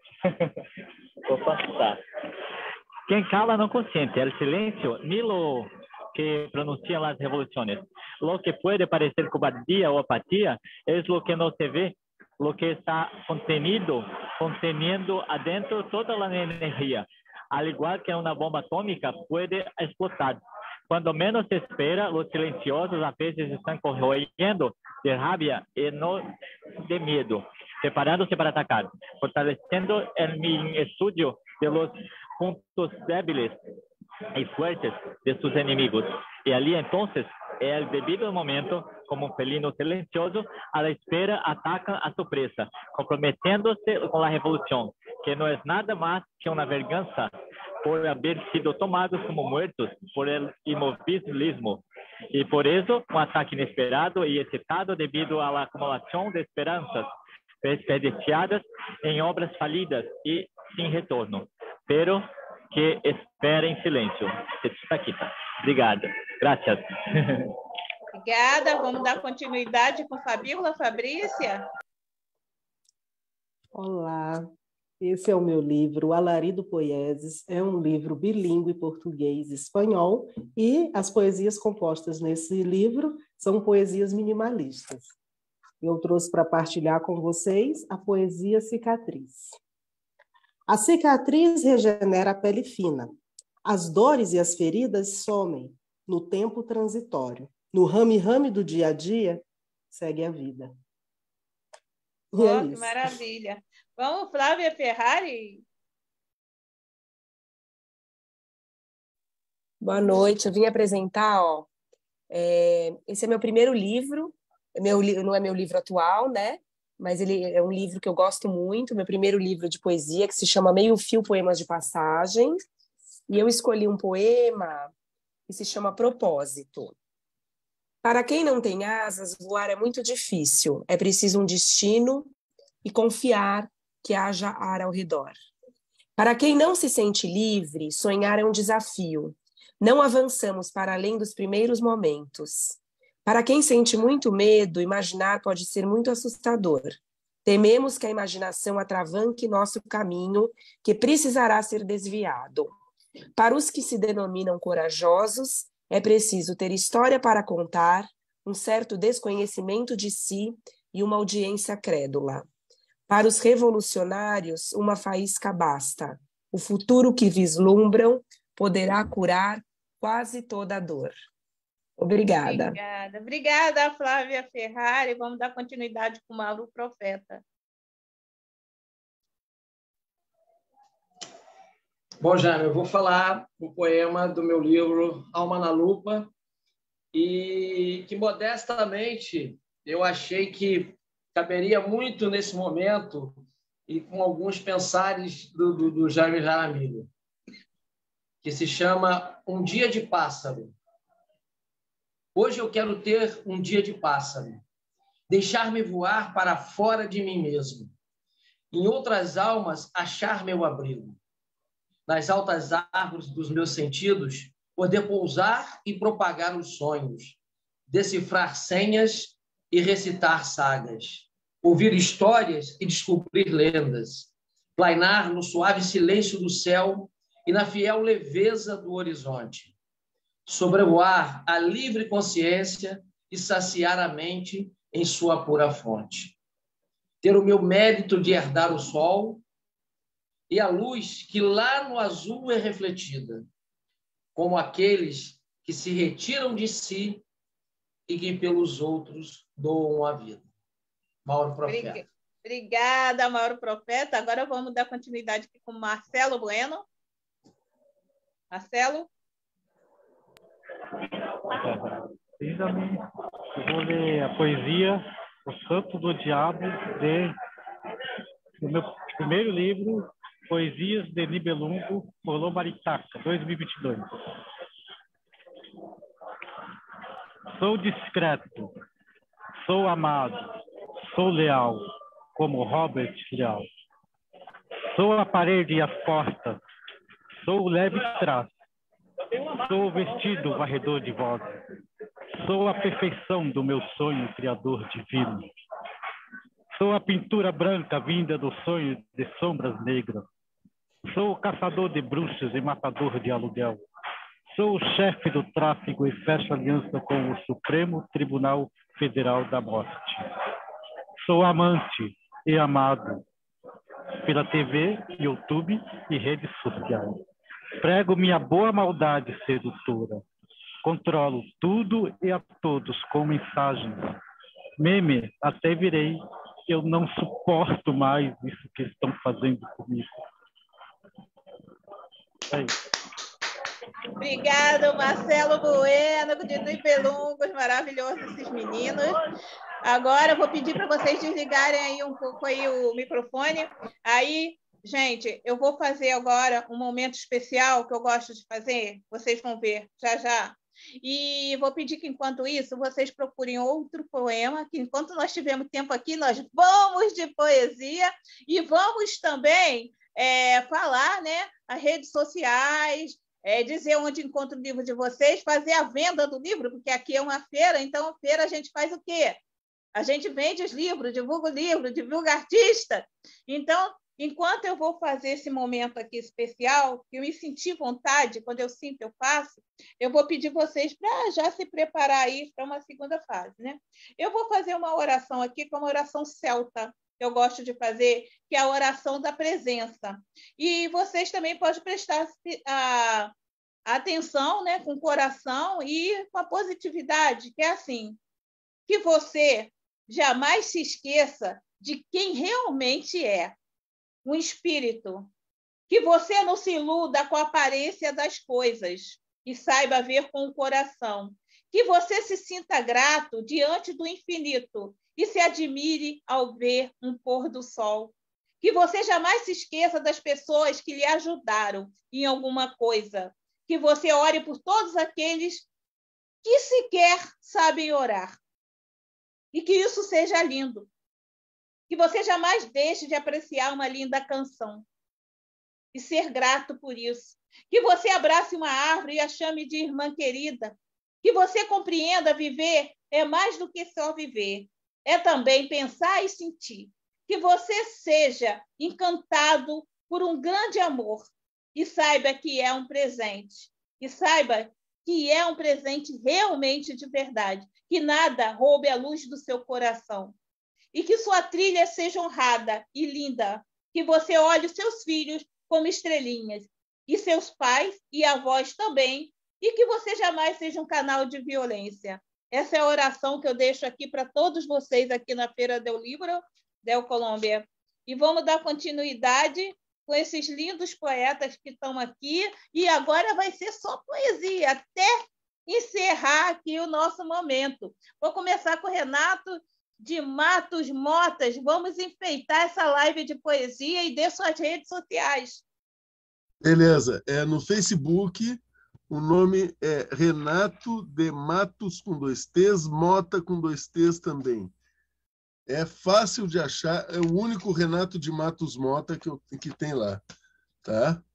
[SPEAKER 5] Vou passar. Quem cala no consciente, el silencio, ni lo que pronuncian las revoluciones. Lo que puede parecer cobardía o apatía es lo que no se ve, lo que está contenido, conteniendo adentro toda la energía. Al igual que una bomba atómica puede explotar. Cuando menos se espera, los silenciosos a veces están corroyendo de rabia y no de miedo, preparándose para atacar, fortaleciendo el mi estudio de los puntos débiles y fuertes de sus enemigos. Y allí entonces, el debido momento, como un felino silencioso, a la espera ataca a su presa, comprometiéndose con la revolución, que no es nada más que una venganza por haber sido tomados como muertos por el inmovilismo. Y por eso, un ataque inesperado y excitado debido a la acumulación de esperanzas desperdiciadas en obras falidas y sin retorno, pero que espera em silêncio. Está aqui. Obrigada. Graças.
[SPEAKER 2] Obrigada. Vamos dar continuidade com Fabíola. Fabrícia.
[SPEAKER 6] Olá. Esse é o meu livro, Alarido Poieses. É um livro bilíngue português e espanhol, e as poesias compostas nesse livro são poesias minimalistas. Eu trouxe para partilhar com vocês a poesia Cicatriz. A cicatriz regenera a pele fina. As dores e as feridas somem no tempo transitório. No rame-rame do dia a dia, segue a vida. E
[SPEAKER 2] oh,
[SPEAKER 6] é
[SPEAKER 2] que
[SPEAKER 6] isso.
[SPEAKER 2] maravilha. Vamos, Flávia Ferrari.
[SPEAKER 7] Boa noite. Eu vim apresentar, ó, é, esse é meu primeiro livro. Meu, não é meu livro atual, né? Mas ele é um livro que eu gosto muito, meu primeiro livro de poesia, que se chama Meio Fio Poemas de Passagem, e eu escolhi um poema que se chama Propósito. Para quem não tem asas, voar é muito difícil, é preciso um destino e confiar que haja ar ao redor. Para quem não se sente livre, sonhar é um desafio, não avançamos para além dos primeiros momentos. Para quem sente muito medo, imaginar pode ser muito assustador. Tememos que a imaginação atravanque nosso caminho, que precisará ser desviado. Para os que se denominam corajosos, é preciso ter história para contar, um certo desconhecimento de si e uma audiência crédula. Para os revolucionários, uma faísca basta. O futuro que vislumbram poderá curar quase toda a dor. Obrigada.
[SPEAKER 2] Obrigada. Obrigada, Flávia Ferrari. Vamos dar continuidade com o Malu Profeta.
[SPEAKER 8] Bom, Jane, eu vou falar um poema do meu livro Alma na Lupa, e que, modestamente, eu achei que caberia muito nesse momento e com alguns pensares do, do, do Jaime Jaramillo, que se chama Um Dia de Pássaro. Hoje eu quero ter um dia de pássaro, deixar-me voar para fora de mim mesmo, em outras almas achar meu abrigo, nas altas árvores dos meus sentidos, poder pousar e propagar os sonhos, decifrar senhas e recitar sagas, ouvir histórias e descobrir lendas, plainar no suave silêncio do céu e na fiel leveza do horizonte, sobrevoar a livre consciência e saciar a mente em sua pura fonte. ter o meu mérito de herdar o sol e a luz que lá no azul é refletida, como aqueles que se retiram de si e que pelos outros doam a vida. Mauro Profeta.
[SPEAKER 2] Obrigada, Mauro Profeta. Agora vamos dar continuidade aqui com Marcelo Bueno. Marcelo?
[SPEAKER 9] Diz-me, eu vou ler a poesia O Santo do Diabo, de, do meu primeiro livro, Poesias de Nibelungo, Colô Maritaca, dois mil e vinte e dois. Sou discreto, sou amado, sou leal, como Robert Leal. Sou a parede e as portas, sou o leve traço, sou o vestido varredor de voz, sou a perfeição do meu sonho criador divino. Sou a pintura branca vinda do sonho de sombras negras. Sou o caçador de bruxas e matador de aluguel. Sou o chefe do tráfico e fecho aliança com o Supremo Tribunal Federal da Morte. Sou amante e amado pela T V, YouTube e redes sociais. Prego minha boa maldade sedutora. Controlo tudo e a todos com mensagens. Meme, até virei. Eu não suporto mais isso que estão fazendo comigo. É isso.
[SPEAKER 2] Obrigado, Marcelo Bueno, de Nibelungos, maravilhoso esses meninos. Agora eu vou pedir para vocês desligarem aí um pouco aí o microfone. Aí, gente, eu vou fazer agora um momento especial que eu gosto de fazer. Vocês vão ver já já. E vou pedir que, enquanto isso, vocês procurem outro poema, que enquanto nós tivermos tempo aqui, nós vamos de poesia e vamos também é, falar, né, as redes sociais, é, dizer onde encontra o livro de vocês, fazer a venda do livro, porque aqui é uma feira, então a feira a gente faz o quê? A gente vende os livros, divulga o livro, divulga artista. Então, enquanto eu vou fazer esse momento aqui especial, que eu me senti vontade, quando eu sinto, eu faço, eu vou pedir vocês para já se preparar aí para uma segunda fase, né? Eu vou fazer uma oração aqui, que é uma oração celta, que eu gosto de fazer, que é a oração da presença. E vocês também podem prestar a, a atenção, né, com o coração e com a positividade, que é assim, que você jamais se esqueça de quem realmente é. Um espírito, que você não se iluda com a aparência das coisas e saiba ver com o coração, que você se sinta grato diante do infinito e se admire ao ver um pôr do sol, que você jamais se esqueça das pessoas que lhe ajudaram em alguma coisa, que você ore por todos aqueles que sequer sabem orar, e que isso seja lindo. Que você jamais deixe de apreciar uma linda canção e ser grato por isso. Que você abrace uma árvore e a chame de irmã querida. Que você compreenda viver é mais do que só viver. É também pensar e sentir. Que você seja encantado por um grande amor e saiba que é um presente. E saiba que é um presente realmente de verdade. Que nada roube a luz do seu coração. E que sua trilha seja honrada e linda, que você olhe os seus filhos como estrelinhas, e seus pais e avós também, e que você jamais seja um canal de violência. Essa é a oração que eu deixo aqui para todos vocês aqui na Feira del Libro, del Colômbia. E vamos dar continuidade com esses lindos poetas que estão aqui, e agora vai ser só poesia, até encerrar aqui o nosso momento. Vou começar com o Renato de Matos Motas. Vamos enfeitar essa live de poesia e dê suas redes sociais.
[SPEAKER 3] Beleza. É, no Facebook, o nome é Renato de Matos com dois T's, Mota com dois T's também. É fácil de achar, é o único Renato de Matos Mota que, eu, que tem lá. Tá?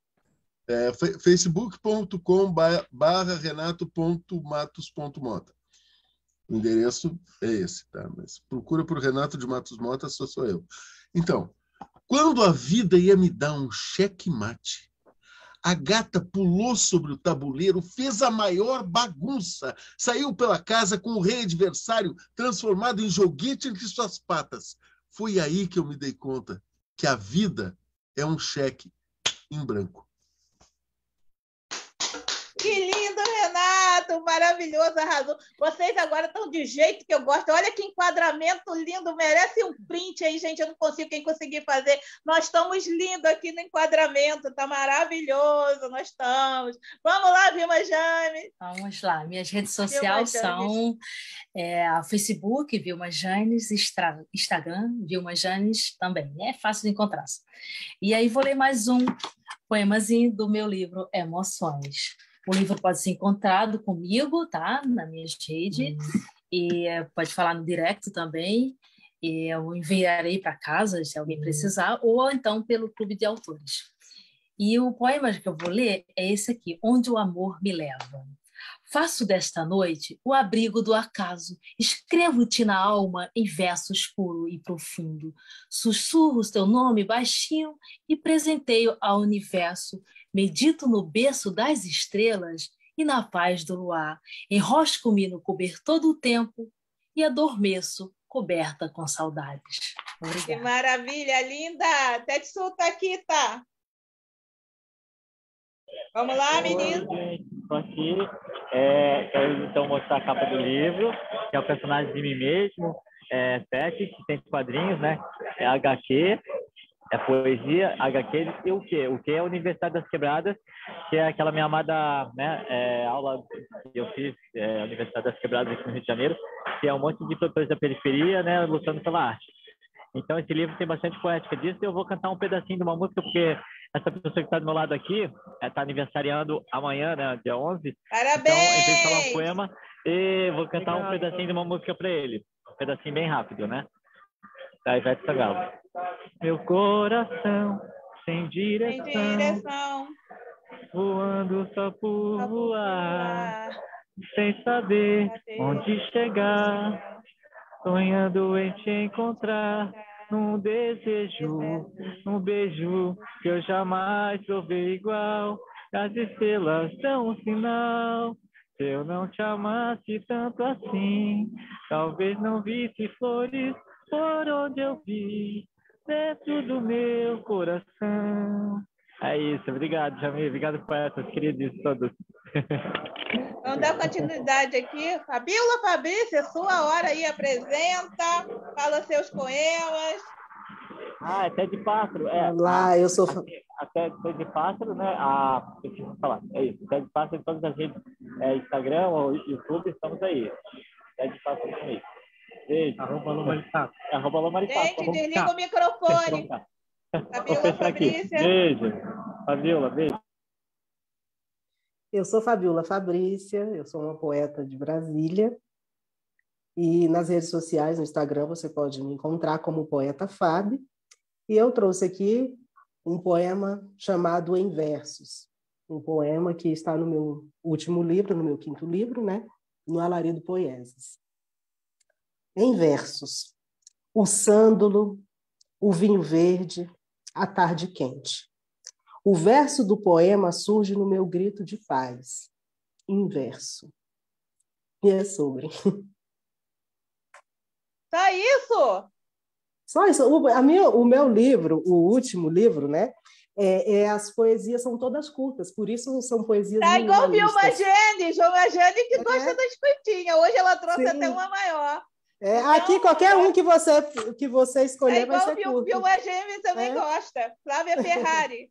[SPEAKER 3] É, facebook ponto com barra renato ponto matos ponto mota. O endereço é esse, tá? Mas procura por Renato de Matos Mota, só sou eu. Então, quando a vida ia me dar um cheque-mate, a gata pulou sobre o tabuleiro, fez a maior bagunça, saiu pela casa com o rei adversário transformado em joguete entre suas patas. Foi aí que eu me dei conta que a vida é um cheque em branco.
[SPEAKER 2] Que lindo, Renato! Maravilhoso, arrasou. Vocês agora estão de jeito que eu gosto. Olha que enquadramento lindo, merece um print aí, gente. Eu não consigo, quem conseguir fazer. Nós estamos lindos aqui no enquadramento, tá maravilhoso, nós estamos. Vamos lá, Vilma James.
[SPEAKER 4] Vamos lá, minhas redes sociais são é, a Facebook, Vilma Janes, Instra, Instagram, Vilma Janes também. É fácil de encontrar. E aí vou ler mais um poemazinho do meu livro Emoções. O livro pode ser encontrado comigo, tá? Nas minhas redes. Hum. E pode falar no direct também. E eu enviarei para casa, se alguém hum. precisar, ou então pelo Clube de Autores. E o poema que eu vou ler é esse aqui, Onde o Amor Me Leva. Faço desta noite o abrigo do acaso, escrevo-te na alma em versos puro e profundo, sussurro teu nome baixinho e presenteio ao universo, medito no berço das estrelas e na paz do luar, enrosco-me no cobertor do tempo e adormeço coberta com saudades. Obrigada.
[SPEAKER 2] Que maravilha, linda! Tetsu tá aqui, tá? Vamos lá, menino.
[SPEAKER 5] Estou aqui. É, quero então mostrar a capa do livro, que é o personagem de mim mesmo, é Sete, que tem quadrinhos, né? É H Q, é poesia, H Q e o quê? O que é a Universidade das Quebradas, que é aquela minha amada, né, é, aula que eu fiz, é, a Universidade das Quebradas aqui no Rio de Janeiro, que é um monte de produtores da periferia, né, lutando pela arte. Então, esse livro tem bastante poética disso, e eu vou cantar um pedacinho de uma música, porque essa pessoa que está do meu lado aqui está aniversariando amanhã, né, dia onze.
[SPEAKER 2] Parabéns!
[SPEAKER 5] Então, em vez de falar um poema, eu vou cantar Obrigado. um pedacinho de uma música para ele. Um pedacinho bem rápido, né? Da Ivete Sangalo. Meu coração sem direção,
[SPEAKER 2] sem direção,
[SPEAKER 5] voando só por só voar, voar, sem saber, saber onde chegar, sonhando em te encontrar, num desejo, num beijo que eu jamais provei igual. As estrelas são um sinal. Se eu não te amasse tanto assim, talvez não visse flores por onde eu vi, dentro do meu coração. É isso, obrigado, Jamil. Obrigado, poetas, queridos todos.
[SPEAKER 2] Vamos dar continuidade aqui. Fabíola Fabrícia, sua hora aí, apresenta, fala seus poemas.
[SPEAKER 5] Ah, até de pássaro. É,
[SPEAKER 6] Olá, eu sou...
[SPEAKER 5] Até de pássaro, né? Ah, deixa eu falar, é isso. Até de pássaro em todas as redes, é, Instagram ou YouTube, estamos aí. Até de pássaro comigo. Beijo. Arroba Lomaritato. Arroba Lomaritato.
[SPEAKER 2] Gente, desliga o microfone. Fabíola Fabrícia.
[SPEAKER 5] Beijo. Fabíola, beijo.
[SPEAKER 6] Eu sou Fabíola Fabrícia, eu sou uma poeta de Brasília. E nas redes sociais, no Instagram, você pode me encontrar como Poeta Fab. E eu trouxe aqui um poema chamado Em Versos. Um poema que está no meu último livro, no meu quinto livro, né? No Alarido Poieses. Em versos. O sândalo, o vinho verde, a tarde quente. O verso do poema surge no meu grito de paz. Em verso. E é sobre.
[SPEAKER 2] Só isso?
[SPEAKER 6] Só isso. O, a minha, o meu livro, o último livro, né? É, é, as poesias são todas curtas, por isso são poesias
[SPEAKER 2] tá igual
[SPEAKER 6] minimalistas.
[SPEAKER 2] Vilma Jane, Vilma Jane que
[SPEAKER 6] é.
[SPEAKER 2] gosta das curtinhas. Hoje ela trouxe
[SPEAKER 6] Sim.
[SPEAKER 2] até uma maior.
[SPEAKER 6] É,
[SPEAKER 2] então,
[SPEAKER 6] aqui qualquer um que você, que você escolher
[SPEAKER 2] é igual
[SPEAKER 6] vai ser curto.
[SPEAKER 2] Vilma Jane também
[SPEAKER 6] é.
[SPEAKER 2] gosta. Flávia Ferrari.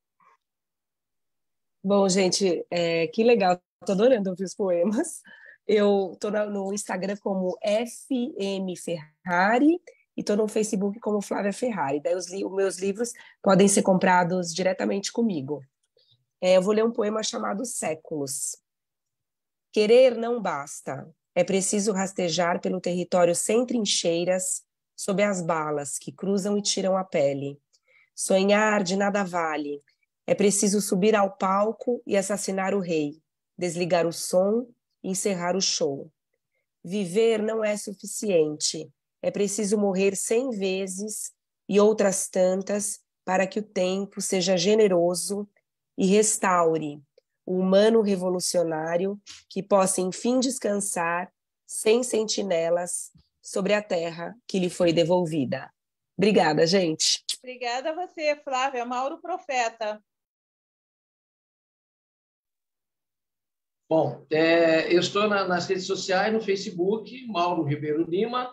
[SPEAKER 7] Bom, gente, é, que legal. Estou adorando ouvir os poemas. Eu estou no Instagram como F M Ferrari e estou no Facebook como Flávia Ferrari. Daí os, li os meus livros podem ser comprados diretamente comigo. É, eu vou ler um poema chamado Séculos. Querer não basta. É preciso rastejar pelo território sem trincheiras, sob as balas que cruzam e tiram a pele. Sonhar de nada vale. É preciso subir ao palco e assassinar o rei, desligar o som e encerrar o show. Viver não é suficiente. É preciso morrer cem vezes e outras tantas para que o tempo seja generoso e restaure o humano revolucionário que possa, enfim, descansar sem sentinelas sobre a terra que lhe foi devolvida. Obrigada, gente.
[SPEAKER 2] Obrigada a você, Flávia. Mauro Profeta.
[SPEAKER 8] Bom, é, eu estou na, nas redes sociais, no Facebook, Mauro Ribeiro Lima,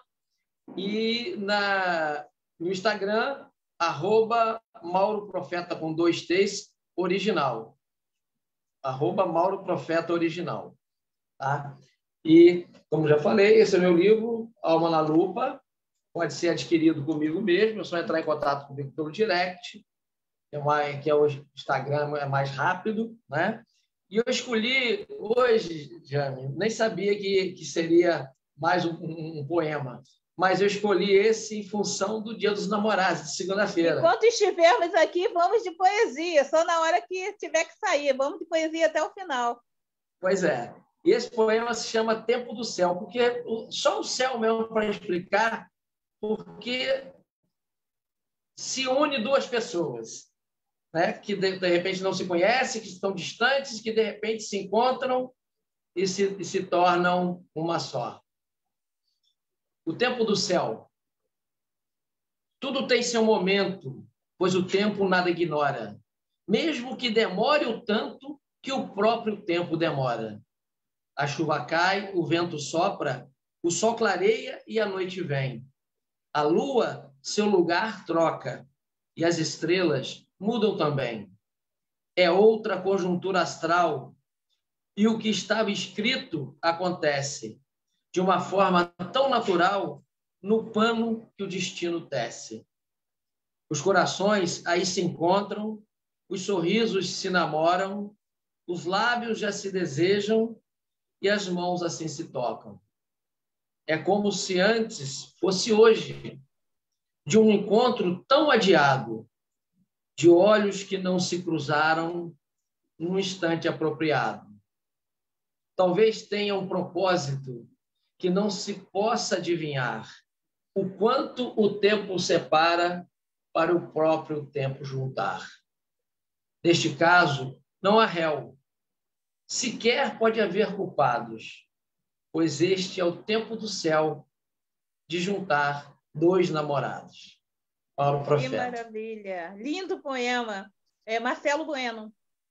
[SPEAKER 8] e na, no Instagram, arroba Mauro Profeta com dois T's, original. Arroba Mauro Profeta original. Tá? E, como já falei, esse é o meu livro, Alma na Lupa, pode ser adquirido comigo mesmo, é só entrar em contato comigo pelo direct, que é, mais, que é o Instagram, é mais rápido, né? E eu escolhi hoje, Jane, nem sabia que, que seria mais um, um, um poema, mas eu escolhi esse em função do Dia dos Namorados, de segunda-feira.
[SPEAKER 2] Enquanto estivermos aqui, vamos de poesia, só na hora que tiver que sair, vamos de poesia até o final.
[SPEAKER 8] Pois é. E esse poema se chama Tempo do Céu, porque só o céu mesmo para explicar, porque se une duas pessoas, né, que de, de repente não se conhecem, que estão distantes, que de repente se encontram e se, e se tornam uma só. O tempo do céu. Tudo tem seu momento, pois o tempo nada ignora, mesmo que demore o tanto que o próprio tempo demora. A chuva cai, o vento sopra, o sol clareia e a noite vem. A lua seu lugar troca e as estrelas mudam também. É outra conjuntura astral e o que estava escrito acontece de uma forma tão natural no pano que o destino tece. Os corações aí se encontram, os sorrisos se namoram, os lábios já se desejam e as mãos assim se tocam. É como se antes fosse hoje, de um encontro tão adiado, de olhos que não se cruzaram num instante apropriado. Talvez tenha um propósito que não se possa adivinhar, o quanto o tempo separa para o próprio tempo juntar. Neste caso, não há réu, sequer pode haver culpados, pois este é o tempo do céu de juntar dois namorados. Mauro Profeta.
[SPEAKER 2] Que maravilha! Lindo poema. É Marcelo Bueno.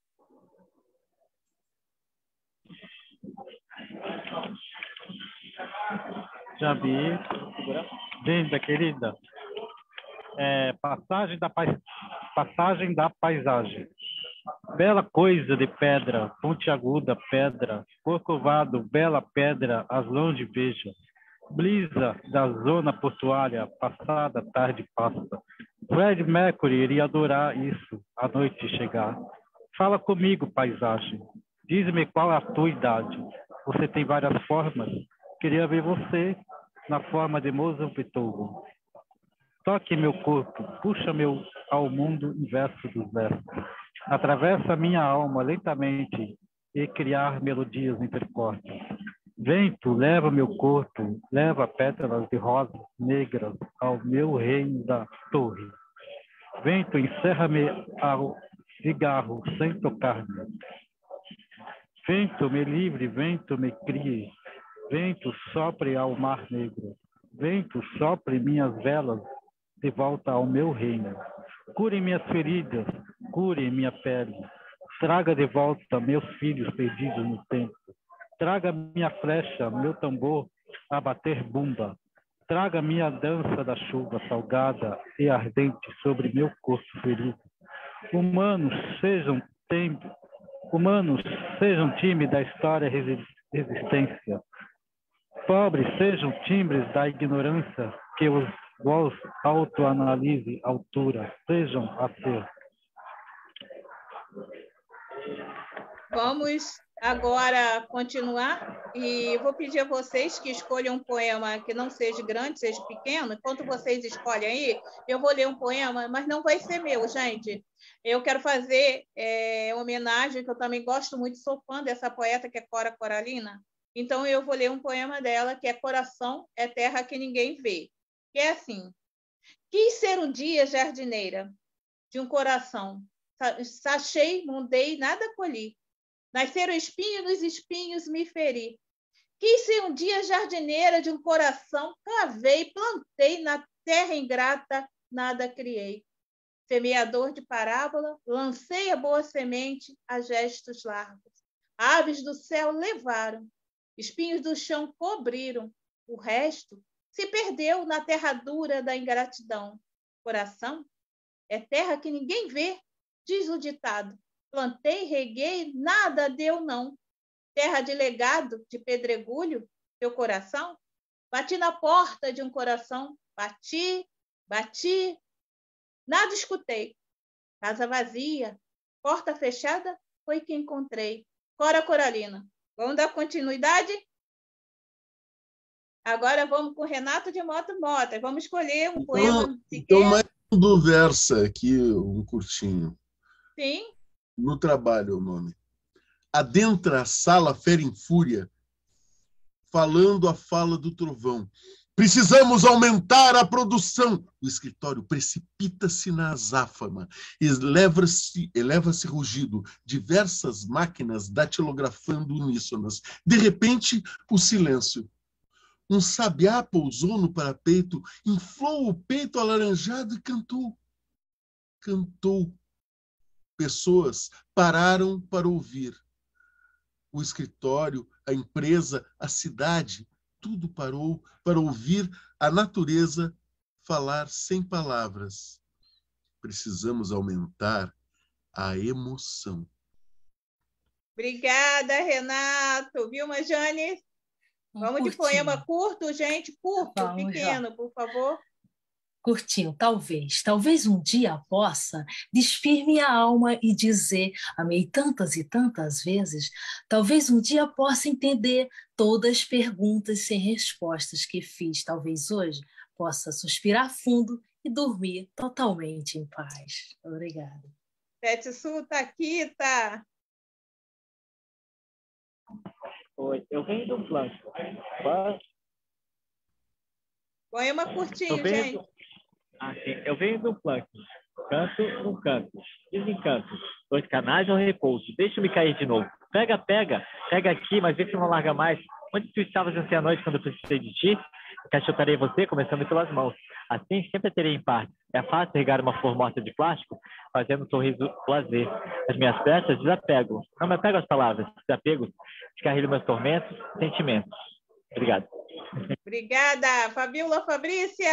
[SPEAKER 9] Jabi, linda, querida. É, passagem, da pais... passagem da paisagem. Bela coisa de pedra, pontiaguda pedra, corcovado, bela pedra, as longe veja. Brisa da zona portuária, passada tarde passa. Fred Mercury iria adorar isso, a noite chegar. Fala comigo, paisagem. Diz-me qual é a tua idade. Você tem várias formas. Queria ver você na forma de Mozambique. Toque meu corpo, puxa-me ao mundo inverso dos versos. Atravessa minha alma lentamente e criar melodias intercortes. Vento, leva meu corpo, leva pétalas de rosas negras ao meu reino da torre. Vento, encerra-me ao cigarro sem tocar-me. Vento, me livre, vento, me crie. Vento, sopre ao mar negro. Vento, sopre minhas velas de volta ao meu reino. Cure minhas feridas, cure minha pele. Traga de volta meus filhos perdidos no tempo. Traga minha flecha, meu tambor a bater bumba. Traga minha dança da chuva salgada e ardente sobre meu corpo ferido. Humanos sejam tem... Humanos sejam time da história resistência. Pobres sejam timbres da ignorância que os voz autoanalise altura. Sejam a ser.
[SPEAKER 2] Vamos agora continuar e vou pedir a vocês que escolham um poema que não seja grande, seja pequeno. Enquanto vocês escolhem aí, eu vou ler um poema, mas não vai ser meu, gente. Eu quero fazer é, homenagem, que eu também gosto muito, sou fã dessa poeta, que é Cora Coralina. Então, eu vou ler um poema dela, que é Coração é Terra que Ninguém Vê. Que é assim: quis ser um dia jardineira de um coração. Sachei, mudei, nada colhi. Nasceram espinhos, nos espinhos me feri. Quis ser um dia jardineira de um coração, cavei, plantei na terra ingrata, nada criei. Semeador de parábola, lancei a boa semente a gestos largos. Aves do céu levaram, espinhos do chão cobriram. O resto se perdeu na terra dura da ingratidão. Coração é terra que ninguém vê, diz o ditado. Plantei, reguei, nada deu não. Terra de legado, de pedregulho, teu coração? Bati na porta de um coração, bati, bati, nada escutei. Casa vazia, porta fechada, foi que encontrei. Cora Coralina. Vamos dar continuidade? Agora vamos com Renato de Mota Mota. Vamos escolher um poema.
[SPEAKER 3] Então, então mais um do Versa aqui, um curtinho.
[SPEAKER 2] Sim.
[SPEAKER 3] No trabalho é o nome. Adentra a sala fera em fúria, falando a fala do trovão. Precisamos aumentar a produção. O escritório precipita-se na azáfama. Eleva-se eleva-se rugido. Diversas máquinas datilografando uníssonas. De repente, o silêncio. Um sabiá pousou no parapeito, inflou o peito alaranjado e cantou. Cantou. Pessoas pararam para ouvir. O escritório, a empresa, a cidade, tudo parou para ouvir a natureza falar sem palavras. Precisamos aumentar a emoção.
[SPEAKER 2] Obrigada, Renato. Vilma Jane? Vamos
[SPEAKER 4] Curtinho.
[SPEAKER 2] de poema curto, gente. Curto,
[SPEAKER 4] Vamos
[SPEAKER 2] pequeno,
[SPEAKER 4] lá.
[SPEAKER 2] por favor.
[SPEAKER 4] Curtinho, talvez, talvez um dia possa despir minha alma e dizer, amei tantas e tantas vezes, talvez um dia possa entender todas as perguntas sem respostas que fiz, talvez hoje possa suspirar fundo e dormir totalmente em paz. Obrigada.
[SPEAKER 2] Tetsu Takita.
[SPEAKER 5] Oi, eu venho do flanco.
[SPEAKER 2] Poema curtinho,
[SPEAKER 5] Eu venho
[SPEAKER 2] gente.
[SPEAKER 5] do... Ah, sim. Eu venho do flanco. Canto no canto. Desencanto. Dois canais ao repouso. Deixa-me cair de novo. Pega, pega. Pega aqui, mas vê se não larga mais. Onde tu estavas essa noite quando eu precisei de ti? Cachotarei você, começando pelas mãos. Assim, sempre terei em parte. É fácil regar uma flor morta de plástico, fazendo um sorriso lazer. As minhas peças desapego. Não me apego às palavras. Desapego. Descarrego meus tormentos, sentimentos. Obrigado.
[SPEAKER 2] Obrigada. Fabíola Fabrícia.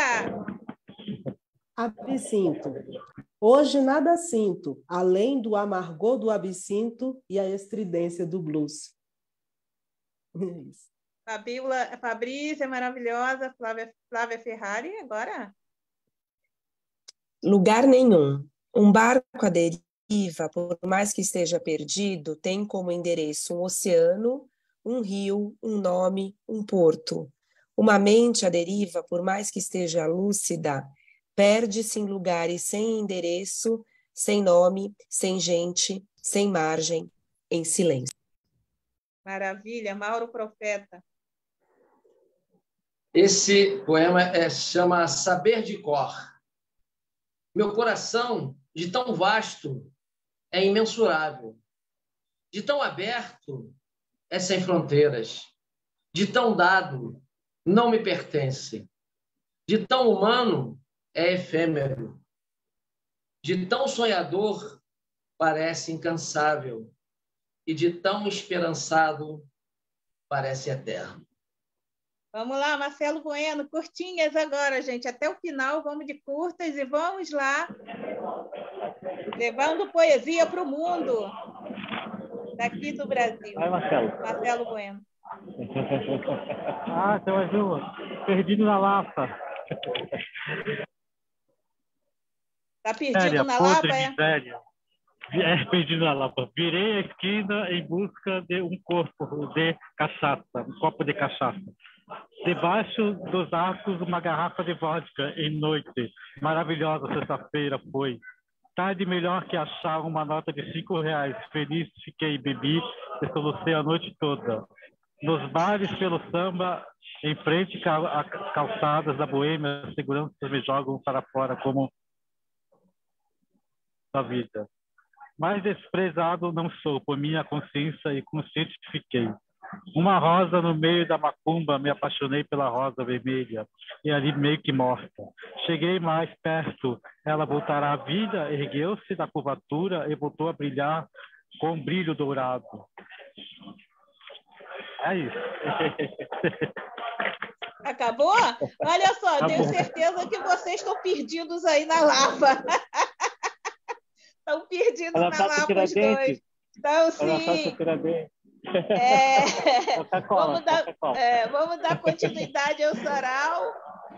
[SPEAKER 6] Absinto. Hoje nada sinto, além do amargor do absinto e a estridência do blues. Isso.
[SPEAKER 2] Fabíola, Fabrícia, maravilhosa. Flávia, Flávia Ferrari, agora.
[SPEAKER 7] Lugar nenhum. Um barco à deriva, por mais que esteja perdido, tem como endereço um oceano, um rio, um nome, um porto. Uma mente à deriva, por mais que esteja lúcida, perde-se em lugares sem endereço, sem nome, sem gente, sem margem, em silêncio.
[SPEAKER 2] Maravilha. Mauro Profeta.
[SPEAKER 8] Esse poema é, chama Saber de Cor. Meu coração, de tão vasto, é imensurável. De tão aberto, é sem fronteiras. De tão dado, não me pertence. De tão humano, é efêmero. De tão sonhador, parece incansável. E de tão esperançado, parece eterno.
[SPEAKER 2] Vamos lá, Marcelo Bueno, curtinhas agora, gente. Até o final, vamos de curtas e vamos lá. Levando poesia para o mundo. Daqui do Brasil.
[SPEAKER 5] Vai, Marcelo.
[SPEAKER 2] Marcelo Bueno.
[SPEAKER 9] Ah, tem mais uma. Perdido na Lapa.
[SPEAKER 2] Tá perdido
[SPEAKER 9] Séria,
[SPEAKER 2] na
[SPEAKER 9] podre,
[SPEAKER 2] Lapa, é?
[SPEAKER 9] miséria. É, perdido na Lapa. Virei a esquina em busca de um corpo de cachaça, um copo de cachaça. Debaixo dos arcos, uma garrafa de vodka em noite. Maravilhosa sexta-feira foi. Tarde melhor que achar uma nota de cinco reais. Feliz fiquei, bebi e solucei a noite toda. Nos bares pelo samba, em frente a calçadas da boêmia, as seguranças me jogam para fora como da vida. Mais desprezado não sou, por minha consciência e consciente fiquei. Uma rosa no meio da macumba, me apaixonei pela rosa vermelha, e ali meio que morta. Cheguei mais perto, ela voltará à vida, ergueu-se da curvatura e voltou a brilhar com um brilho dourado. É isso.
[SPEAKER 2] Acabou? Olha só,
[SPEAKER 9] Tá
[SPEAKER 2] tenho
[SPEAKER 9] bom.
[SPEAKER 2] certeza que vocês estão perdidos aí na lava. Estão perdidos
[SPEAKER 5] Ela
[SPEAKER 2] na
[SPEAKER 5] tá
[SPEAKER 2] lava
[SPEAKER 5] com
[SPEAKER 2] os dois.
[SPEAKER 5] Tiradentes.
[SPEAKER 2] Então,
[SPEAKER 5] Ela tá
[SPEAKER 2] sim.
[SPEAKER 5] com Tiradentes.
[SPEAKER 2] É,
[SPEAKER 5] Coca-Cola,
[SPEAKER 2] vamos, dar,
[SPEAKER 5] Coca-Cola.
[SPEAKER 2] é, vamos dar continuidade ao sarau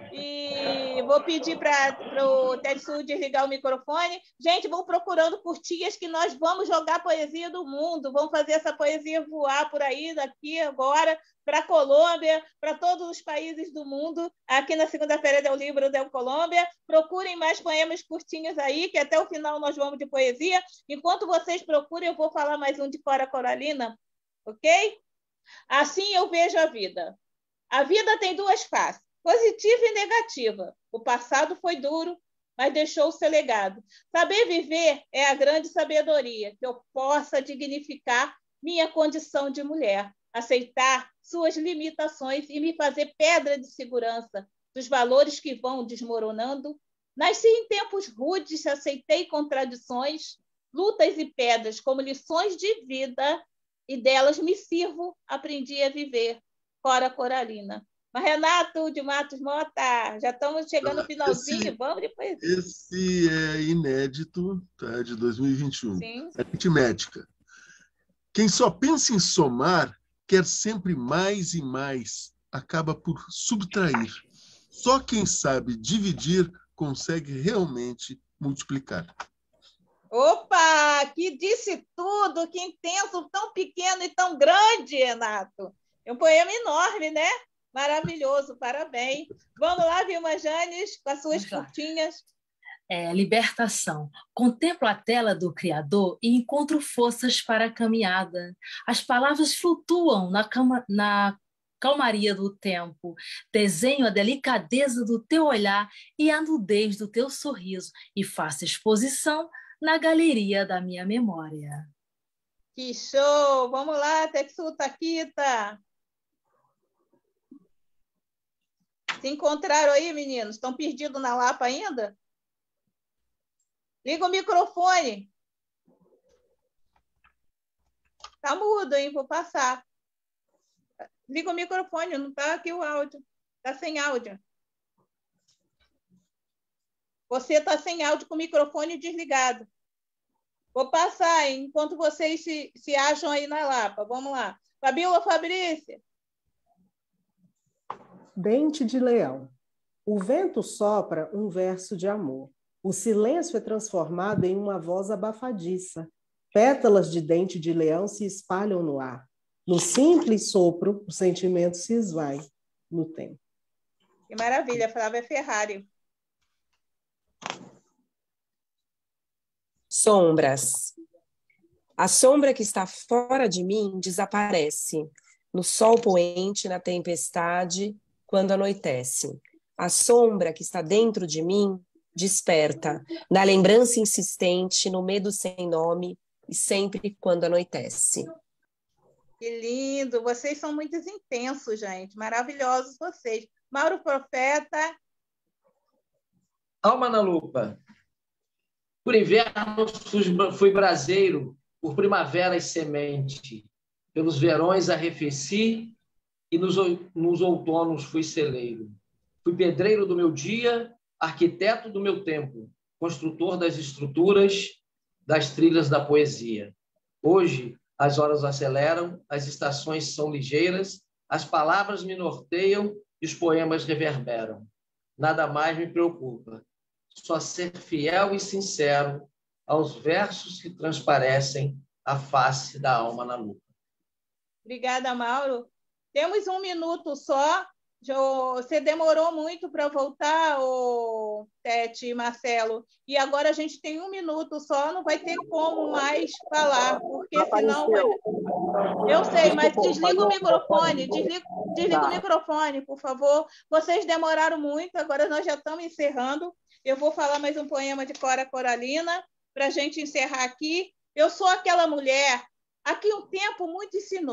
[SPEAKER 2] e vou pedir para o Tetsu desligar o microfone. Gente, vão procurando curtinhas que nós vamos jogar a poesia do mundo, vamos fazer essa poesia voar por aí, daqui agora, para a Colômbia, para todos os países do mundo, aqui na segunda-feira do Livro da Colômbia. Procurem mais poemas curtinhos aí, que até o final nós vamos de poesia. Enquanto vocês procuram, eu vou falar mais um de Cora Coralina. Ok? Assim eu vejo a vida. A vida tem duas faces, positiva e negativa. O passado foi duro, mas deixou o seu legado. Saber viver é a grande sabedoria, que eu possa dignificar minha condição de mulher, aceitar suas limitações e me fazer pedra de segurança dos valores que vão desmoronando. Nasci em tempos rudes, aceitei contradições, lutas e pedras como lições de vida, e delas me sirvo, aprendi a viver. Cora Coralina. Mas, Renato de Matos Mota, já estamos chegando no finalzinho,
[SPEAKER 3] esse,
[SPEAKER 2] vamos depois.
[SPEAKER 3] Esse é inédito, tá, de dois mil e vinte e um.
[SPEAKER 2] Sim.
[SPEAKER 3] Aritmética. Quem só pensa em somar, quer sempre mais e mais, acaba por subtrair. Só quem sabe dividir consegue realmente multiplicar.
[SPEAKER 2] Opa, que disse tudo, que intenso, tão pequeno e tão grande, Renato. É um poema enorme, né? Maravilhoso, parabéns. Vamos lá, Vilma Janes, com as suas curtinhas.
[SPEAKER 4] É, libertação. Contemplo a tela do Criador e encontro forças para a caminhada. As palavras flutuam na, cama, na calmaria do tempo. Desenho a delicadeza do teu olhar e a nudez do teu sorriso e faço exposição na galeria da minha memória.
[SPEAKER 2] Que show! Vamos lá, Tetsu Takita. Se encontraram aí, meninos? Estão perdidos na Lapa ainda? Liga o microfone. Tá mudo, hein? Vou passar. Liga o microfone, não tá aqui o áudio. Tá sem áudio. Você tá sem áudio com o microfone desligado. Vou passar, hein? Enquanto vocês se, se acham aí na Lapa. Vamos lá. Fabíola Fabrícia.
[SPEAKER 6] Dente de leão. O vento sopra um verso de amor. O silêncio é transformado em uma voz abafadiça. Pétalas de dente de leão se espalham no ar. No simples sopro, o sentimento se esvai no tempo.
[SPEAKER 2] Que maravilha, Flávia Ferrari.
[SPEAKER 7] Sombras. A sombra que está fora de mim desaparece. No sol poente, na tempestade, quando anoitece. A sombra que está dentro de mim desperta, na lembrança insistente, no medo sem nome, e sempre quando anoitece.
[SPEAKER 2] Que lindo! Vocês são muito intensos, gente. Maravilhosos vocês. Mauro Profeta.
[SPEAKER 8] Alma na lupa. Por inverno fui braseiro, por primaveras semente. Pelos verões arrefeci e nos, nos outonos fui celeiro. Fui pedreiro do meu dia, arquiteto do meu tempo, construtor das estruturas, das trilhas da poesia. Hoje, as horas aceleram, as estações são ligeiras, as palavras me norteiam e os poemas reverberam. Nada mais me preocupa. Só ser fiel e sincero aos versos que transparecem a face da alma na lupa.
[SPEAKER 2] Obrigada, Mauro. Temos um minuto só. Você demorou muito para voltar, o Tete e Marcelo, e agora a gente tem um minuto só, não vai ter como mais falar, porque senão... Vai... Eu sei, mas desliga o microfone, desliga, desliga o microfone, por favor. Vocês demoraram muito, agora nós já estamos encerrando. Eu vou falar mais um poema de Cora Coralina, para a gente encerrar aqui. Eu sou aquela mulher a que o tempo muito ensinou.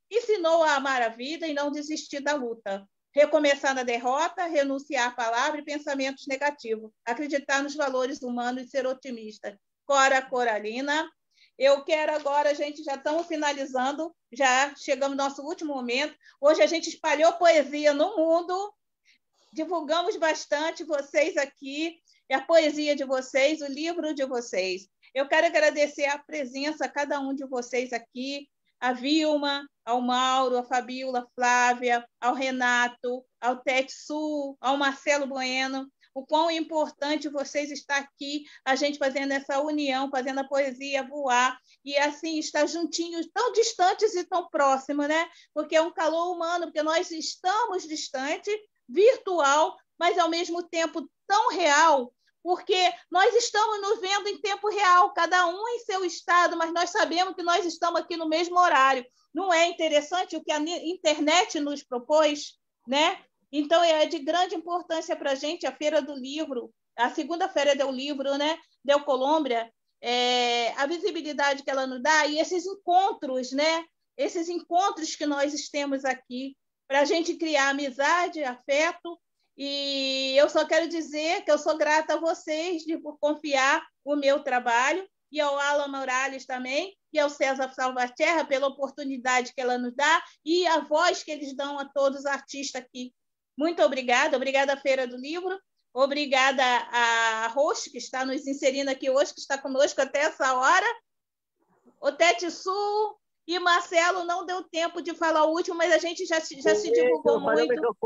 [SPEAKER 2] Ensinou a amar a vida e não desistir da luta. Recomeçar na derrota, renunciar à palavra e pensamentos negativos. Acreditar nos valores humanos e ser otimista. Cora Coralina. Eu quero agora, gente, já estamos finalizando, já chegamos no nosso último momento. Hoje a gente espalhou poesia no mundo, divulgamos bastante vocês aqui, a poesia de vocês, o livro de vocês. Eu quero agradecer a presença a cada um de vocês aqui, a Vilma, ao Mauro, a Fabíola, a Flávia, ao Renato, ao Tetsu, ao Marcelo Bueno, o quão é importante vocês estar aqui, a gente fazendo essa união, fazendo a poesia voar, e assim, estar juntinhos, tão distantes e tão próximos, né? Porque é um calor humano, porque nós estamos distantes, virtual, mas ao mesmo tempo tão real, porque nós estamos nos vendo em tempo real, cada um em seu estado, mas nós sabemos que nós estamos aqui no mesmo horário. Não é interessante o que a internet nos propôs, né? Então, é de grande importância para a gente a Feira do Livro, a segunda-feira do livro, né? Deu Colômbia, é, a visibilidade que ela nos dá e esses encontros, né? Esses encontros que nós temos aqui, para a gente criar amizade, afeto. E eu só quero dizer que eu sou grata a vocês de, por confiar o meu trabalho, e ao Alan Morales também, e ao César Salvaterra pela oportunidade que ela nos dá e a voz que eles dão a todos os artistas aqui. Muito obrigada, obrigada à Feira do Livro, obrigada a Roche, que está nos inserindo aqui hoje, que está conosco até essa hora, o Tetsu e Marcelo, não deu tempo de falar o último, mas a gente já, já se divulgou muito.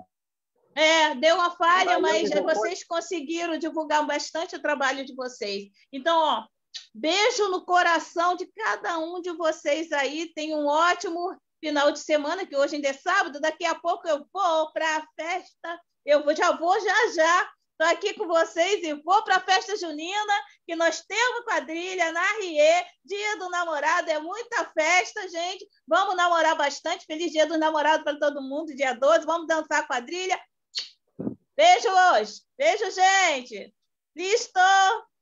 [SPEAKER 2] É, deu uma falha, mas vocês conseguiram divulgar bastante o trabalho de vocês. Então, ó, beijo no coração de cada um de vocês aí, tenham um ótimo final de semana, que hoje ainda é sábado, daqui a pouco eu vou para a festa, eu vou, já vou já já, estou aqui com vocês e vou para a festa junina, que nós temos quadrilha na Rie, dia do namorado, é muita festa, gente, vamos namorar bastante, feliz dia do namorado para todo mundo, dia doze, vamos dançar quadrilha. Beijo hoje, beijo, gente, listo!